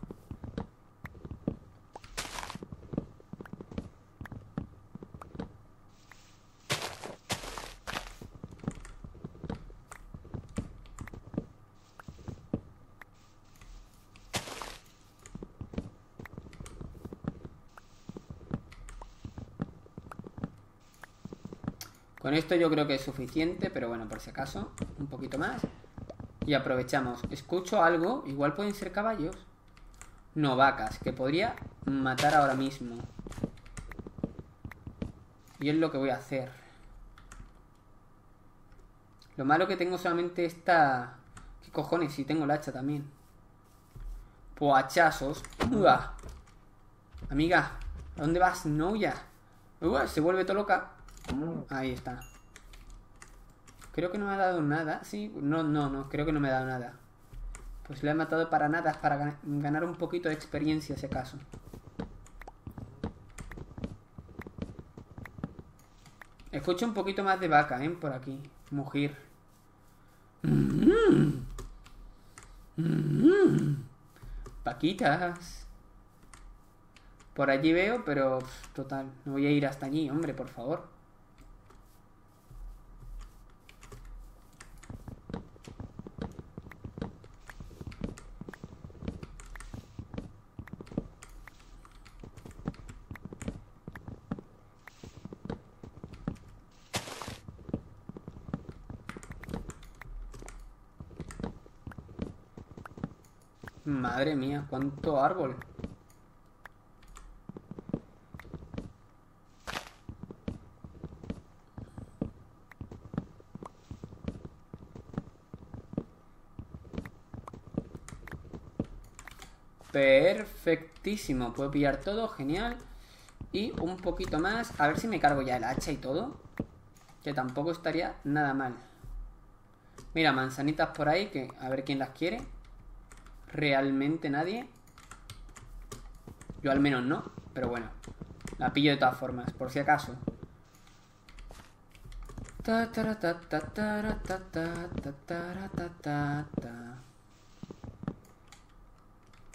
Con esto yo creo que es suficiente, pero bueno, por si acaso, un poquito más. Y aprovechamos. Escucho algo, igual pueden ser caballos. No, vacas, que podría matar ahora mismo. Y es lo que voy a hacer. Lo malo que tengo solamente esta... ¿Qué cojones? Si tengo el hacha también. Poachazos. ¡Uah! Amiga, ¿a dónde vas? No, ya. Se vuelve todo loca. Ahí está. Creo que no me ha dado nada. Sí, no, creo que no me ha dado nada. Pues lo he matado para nada, para ganar un poquito de experiencia, si acaso. Escucho un poquito más de vaca, por aquí. Mugir. Vaquitas. Por allí veo, pero total, no voy a ir hasta allí, hombre, por favor. Madre mía, cuánto árbol. Perfectísimo, puedo pillar todo, genial. Y un poquito más, a ver si me cargo ya el hacha y todo, que tampoco estaría nada mal. Mira, manzanitas por ahí, que a ver quién las quiere. Realmente nadie. Yo al menos no, pero bueno, la pillo de todas formas, por si acaso.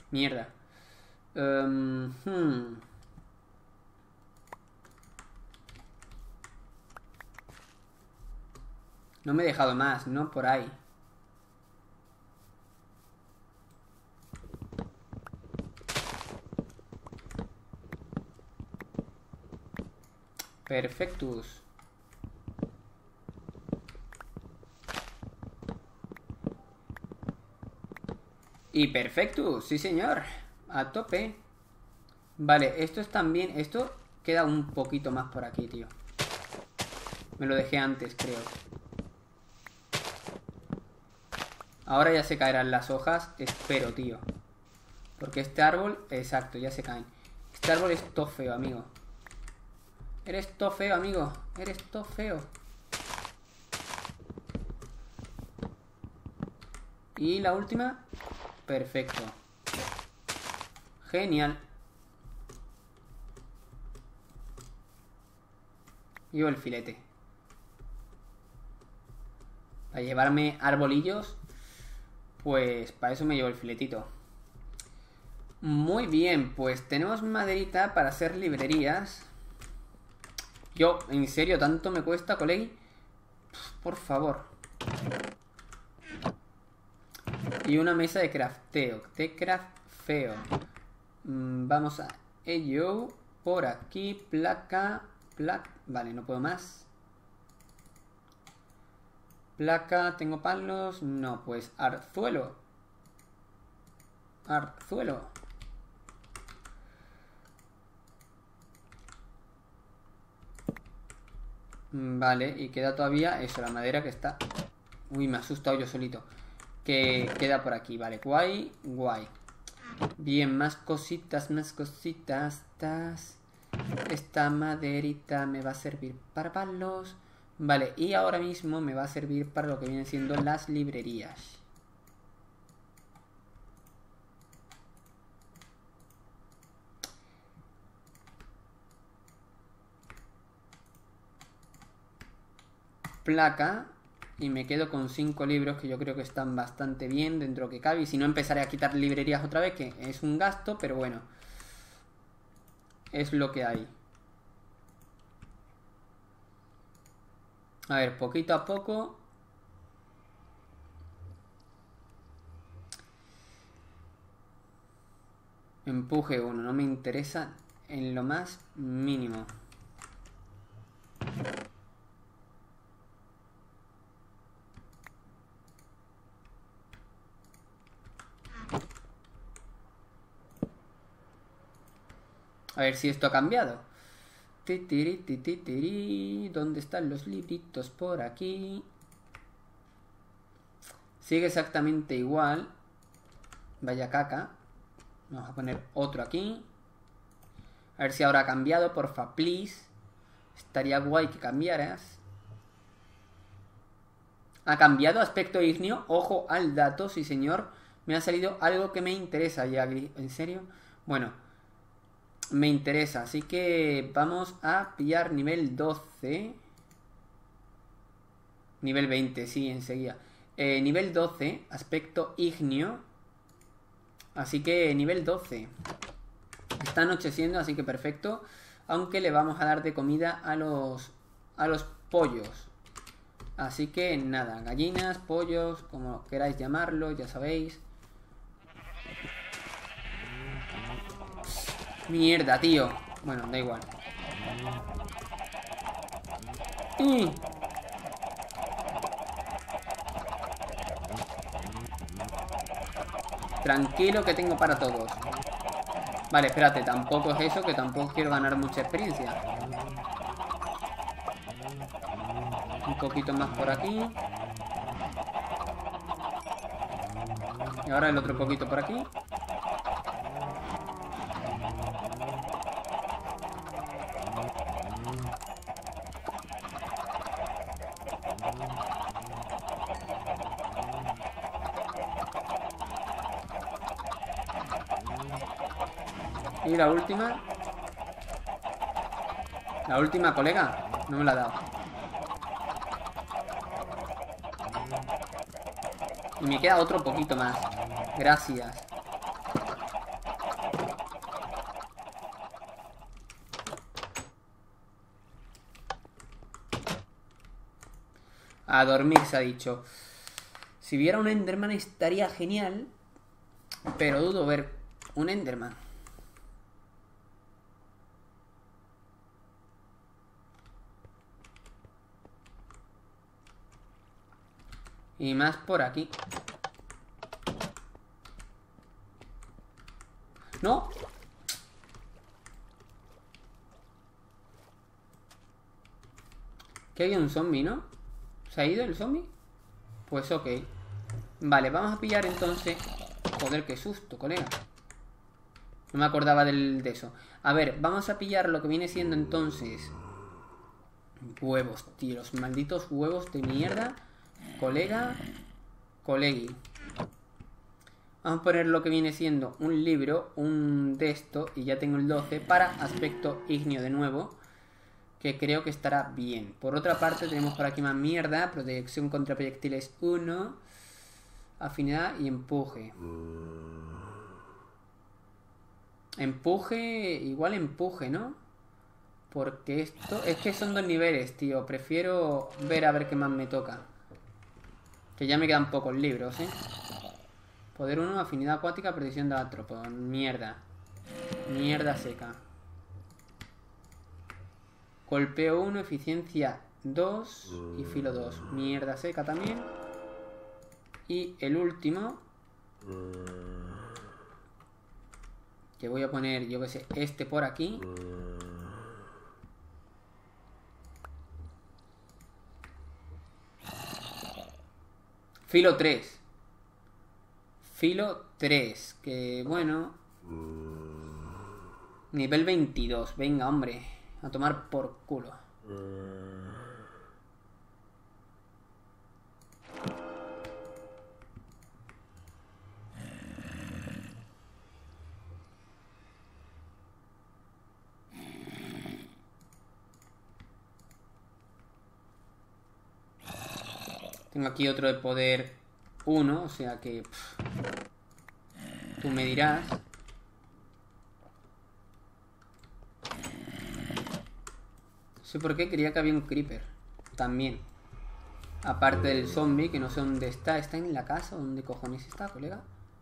Mierda. No me he dejado más, ¿no? Por ahí. Perfectus. Y Perfectus, sí señor. A tope. Vale, esto es también... Esto queda un poquito más por aquí, tío. Me lo dejé antes, creo. Ahora ya se caerán las hojas. Espero, tío. Porque este árbol... Exacto, ya se caen. Este árbol es todo feo, amigo. Eres todo feo, amigo. Eres todo feo. Y la última. Perfecto. Genial. Llevo el filete. Para llevarme arbolillos, pues para eso me llevo el filetito. Muy bien, pues tenemos maderita para hacer librerías. Yo, en serio, tanto me cuesta, colegui. Por favor. Y una mesa de crafteo. Vamos a ello. Por aquí, placa. Vale, no puedo más. Placa, ¿tengo palos? No, pues arzuelo. Vale, y queda todavía eso, la madera que está... Uy, me he asustado yo solito. Que queda por aquí, vale, guay. Bien, más cositas. Esta maderita me va a servir para palos. Vale, y ahora mismo me va a servir para lo que vienen siendo las librerías. Placa. Y me quedo con 5 libros que yo creo que están bastante bien dentro que cabe. Y si no, empezaré a quitar librerías otra vez, que es un gasto, pero bueno. Es lo que hay. A ver, poquito a poco. Empuje 1, no me interesa en lo más mínimo. A ver si esto ha cambiado. ¿Dónde están los libritos? Por aquí. Sigue exactamente igual. Vaya caca. Vamos a poner otro aquí. A ver si ahora ha cambiado, porfa, please. Estaría guay que cambiaras. Ha cambiado aspecto ígneo. Ojo al dato, sí señor. Me ha salido algo que me interesa ya. ¿En serio? Bueno, me interesa. Así que vamos a pillar nivel 12. Nivel 20, sí, enseguida. Nivel 12, aspecto ígneo. Así que nivel 12. Está anocheciendo, así que perfecto. Aunque le vamos a dar de comida a los pollos. Así que nada, gallinas, pollos, como queráis llamarlo, ya sabéis. Mierda, tío. Bueno, da igual. Tranquilo que tengo para todos. Vale, espérate, tampoco es eso, que tampoco quiero ganar mucha experiencia. Un poquito más por aquí. Y ahora el otro poquito por aquí. Y la última. La última, colega. No me la ha dado. Y me queda otro poquito más. Gracias. A dormir se ha dicho. Si viera un Enderman estaría genial, pero dudo ver un Enderman. Y más por aquí. ¡No! Que hay un zombie, ¿no? ¿Se ha ido el zombie? Pues ok. Vale, vamos a pillar entonces... Joder, qué susto, colega. No me acordaba de eso. A ver, vamos a pillar lo que viene siendo entonces... Huevos, tío. Los malditos huevos de mierda. Colega. Colegui. Vamos a poner lo que viene siendo un libro, un de esto, y ya tengo el 12 para aspecto ígneo de nuevo, que creo que estará bien. Por otra parte tenemos por aquí más mierda, protección contra proyectiles 1, afinidad y empuje. Empuje, igual empuje, ¿no? Porque esto, es que son 2 niveles, tío, prefiero ver a ver qué más me toca. Que ya me quedan pocos libros, ¿eh? Poder 1, afinidad acuática, precisión de atropo. Mierda. Mierda seca. Golpeo 1, eficiencia 2 y filo 2. Mierda seca también. Y el último, que voy a poner, yo que sé, este por aquí. Filo 3. Filo 3, que bueno. Nivel 22, venga hombre, a tomar por culo. Tengo aquí otro de poder 1, o sea que... tú me dirás. No sé por qué quería que había un creeper. También. Aparte del zombie, que no sé dónde está. ¿Está en la casa? ¿Dónde cojones está, colega?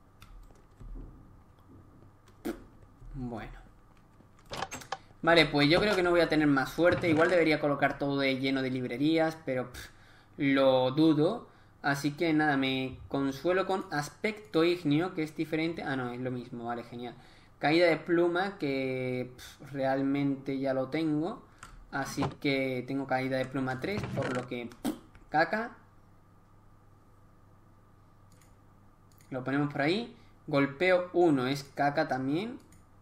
Bueno. Vale, pues yo creo que no voy a tener más suerte. Igual debería colocar todo lleno de librerías, pero lo dudo. Así que nada, me consuelo con aspecto ígneo, que es diferente. Ah, no, es lo mismo, vale, genial. Caída de pluma, que realmente ya lo tengo. Así que tengo caída de pluma 3, por lo que... caca. Lo ponemos por ahí. Golpeo 1 es caca también.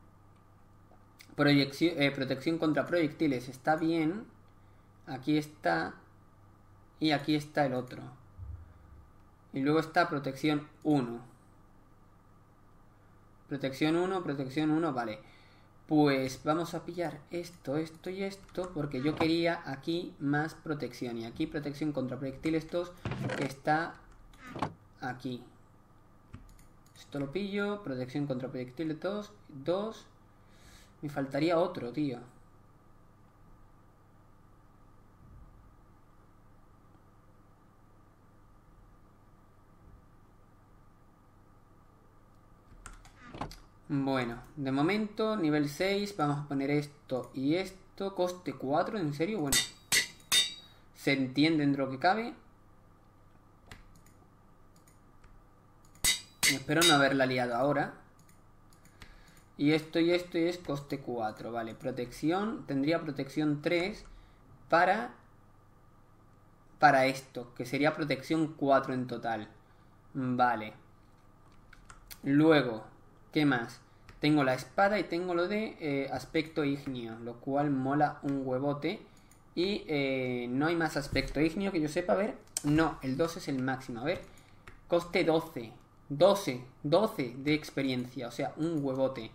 Protección contra proyectiles está bien. Aquí está. Y aquí está el otro. Y luego está protección 1. Protección 1, vale. Pues vamos a pillar esto, esto y esto, porque yo quería aquí más protección. Y aquí protección contra proyectiles 2, que está aquí. Esto lo pillo, protección contra proyectiles 2. Me faltaría otro, tío. Bueno, de momento, nivel 6, vamos a poner esto y esto, coste 4, ¿en serio? Bueno, se entiende dentro de lo que cabe. Espero no haberla liado ahora. Y esto es coste 4, vale, protección, tendría protección 3 para esto, que sería protección 4 en total. Vale. Luego... ¿qué más? Tengo la espada y tengo lo de aspecto ígneo, lo cual mola un huevote. Y no hay más aspecto ígneo que yo sepa. A ver, no, el 2 es el máximo. A ver, coste 12 de experiencia, o sea, un huevote.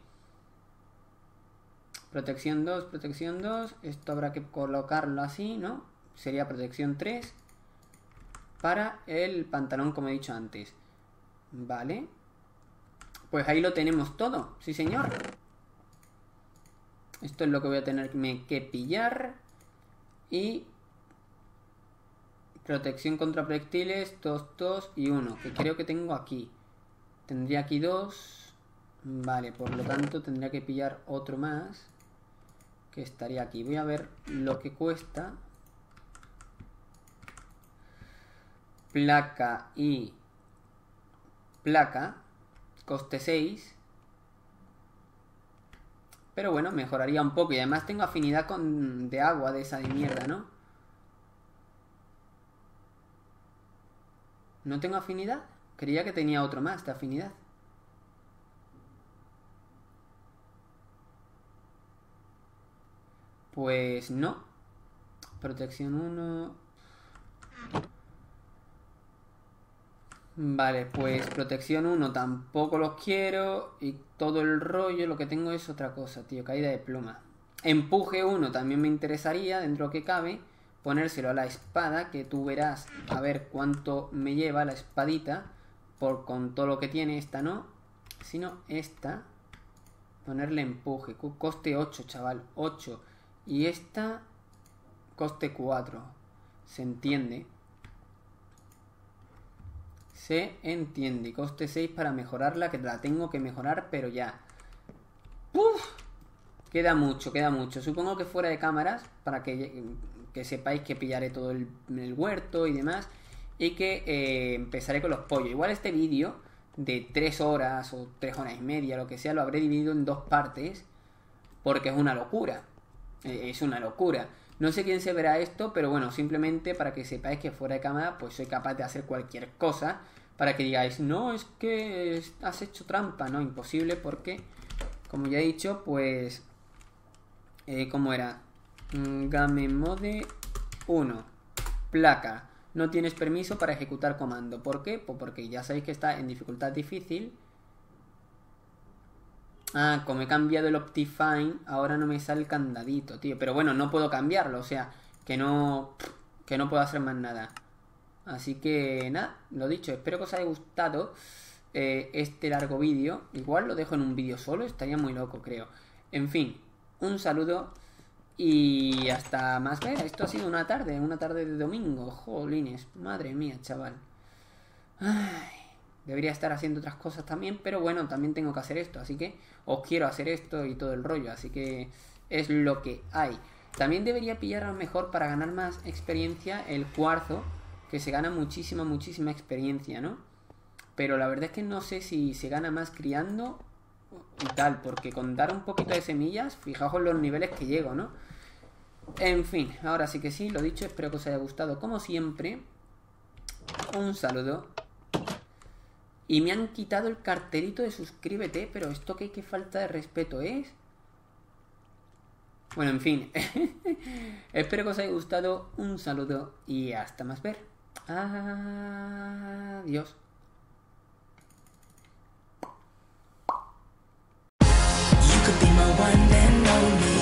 Protección 2, protección 2. Esto habrá que colocarlo así, ¿no? Sería protección 3 para el pantalón, como he dicho antes. Vale. Pues ahí lo tenemos todo, sí señor. Esto es lo que voy a tener que pillar. Y Protección contra proyectiles, 2, 2 y 1. Que creo que tengo aquí. Tendría aquí 2. Vale, por lo tanto tendría que pillar otro más. Que estaría aquí. Voy a ver lo que cuesta. Placa y placa. Coste 6. Pero bueno, mejoraría un poco. Y además tengo afinidad de agua de esa de mierda, ¿no? ¿No tengo afinidad? Creía que tenía otro más de afinidad. Pues no. Protección 1. Vale, pues protección 1 tampoco los quiero. Y todo el rollo, lo que tengo es otra cosa, tío. Caída de pluma. Empuje 1 también me interesaría, dentro que cabe. Ponérselo a la espada, que tú verás a ver cuánto me lleva la espadita. Con todo lo que tiene, esta no. Sino esta. Ponerle empuje. Coste 8, chaval. 8. Y esta. Coste 4. Se entiende. Se entiende. Coste 6 para mejorarla, que la tengo que mejorar, pero ya. ¡Uf! Queda mucho, queda mucho. Supongo que fuera de cámaras, para que sepáis que pillaré todo el huerto y demás. Y que empezaré con los pollos. Igual este vídeo de 3 horas o 3 horas y media, lo que sea, lo habré dividido en 2 partes. Porque es una locura. Es una locura. No sé quién se verá esto, pero bueno, simplemente para que sepáis que fuera de cámara pues soy capaz de hacer cualquier cosa. Para que digáis, no, es que has hecho trampa. No, imposible, porque como ya he dicho, pues ¿cómo era? Game Mode 1. Placa. No tienes permiso para ejecutar comando. ¿Por qué? Pues porque ya sabéis que está en dificultad difícil. Ah, como he cambiado el Optifine, ahora no me sale el candadito, tío. Pero bueno, no puedo cambiarlo, o sea, que no puedo hacer más nada. Así que nada, lo dicho, espero que os haya gustado este largo vídeo. Igual lo dejo en un vídeo solo, estaría muy loco, creo. En fin, un saludo y hasta más ver. Esto ha sido una tarde de domingo. Jolines, madre mía, chaval. Ay, debería estar haciendo otras cosas también, pero bueno, también tengo que hacer esto, así que os quiero hacer esto y todo el rollo, así que es lo que hay. También debería pillar a lo mejor para ganar más experiencia el cuarzo, que se gana muchísima experiencia, ¿no? Pero la verdad es que no sé si se gana más criando y tal, porque con dar un poquito de semillas, fijaos en los niveles que llego, ¿no? En fin, ahora sí que sí, lo dicho, espero que os haya gustado como siempre. Un saludo. Y me han quitado el cartelito de suscríbete, pero esto qué falta de respeto es. Bueno, en fin. Espero que os haya gustado. Un saludo y hasta más ver. Adiós. You could be my one and only.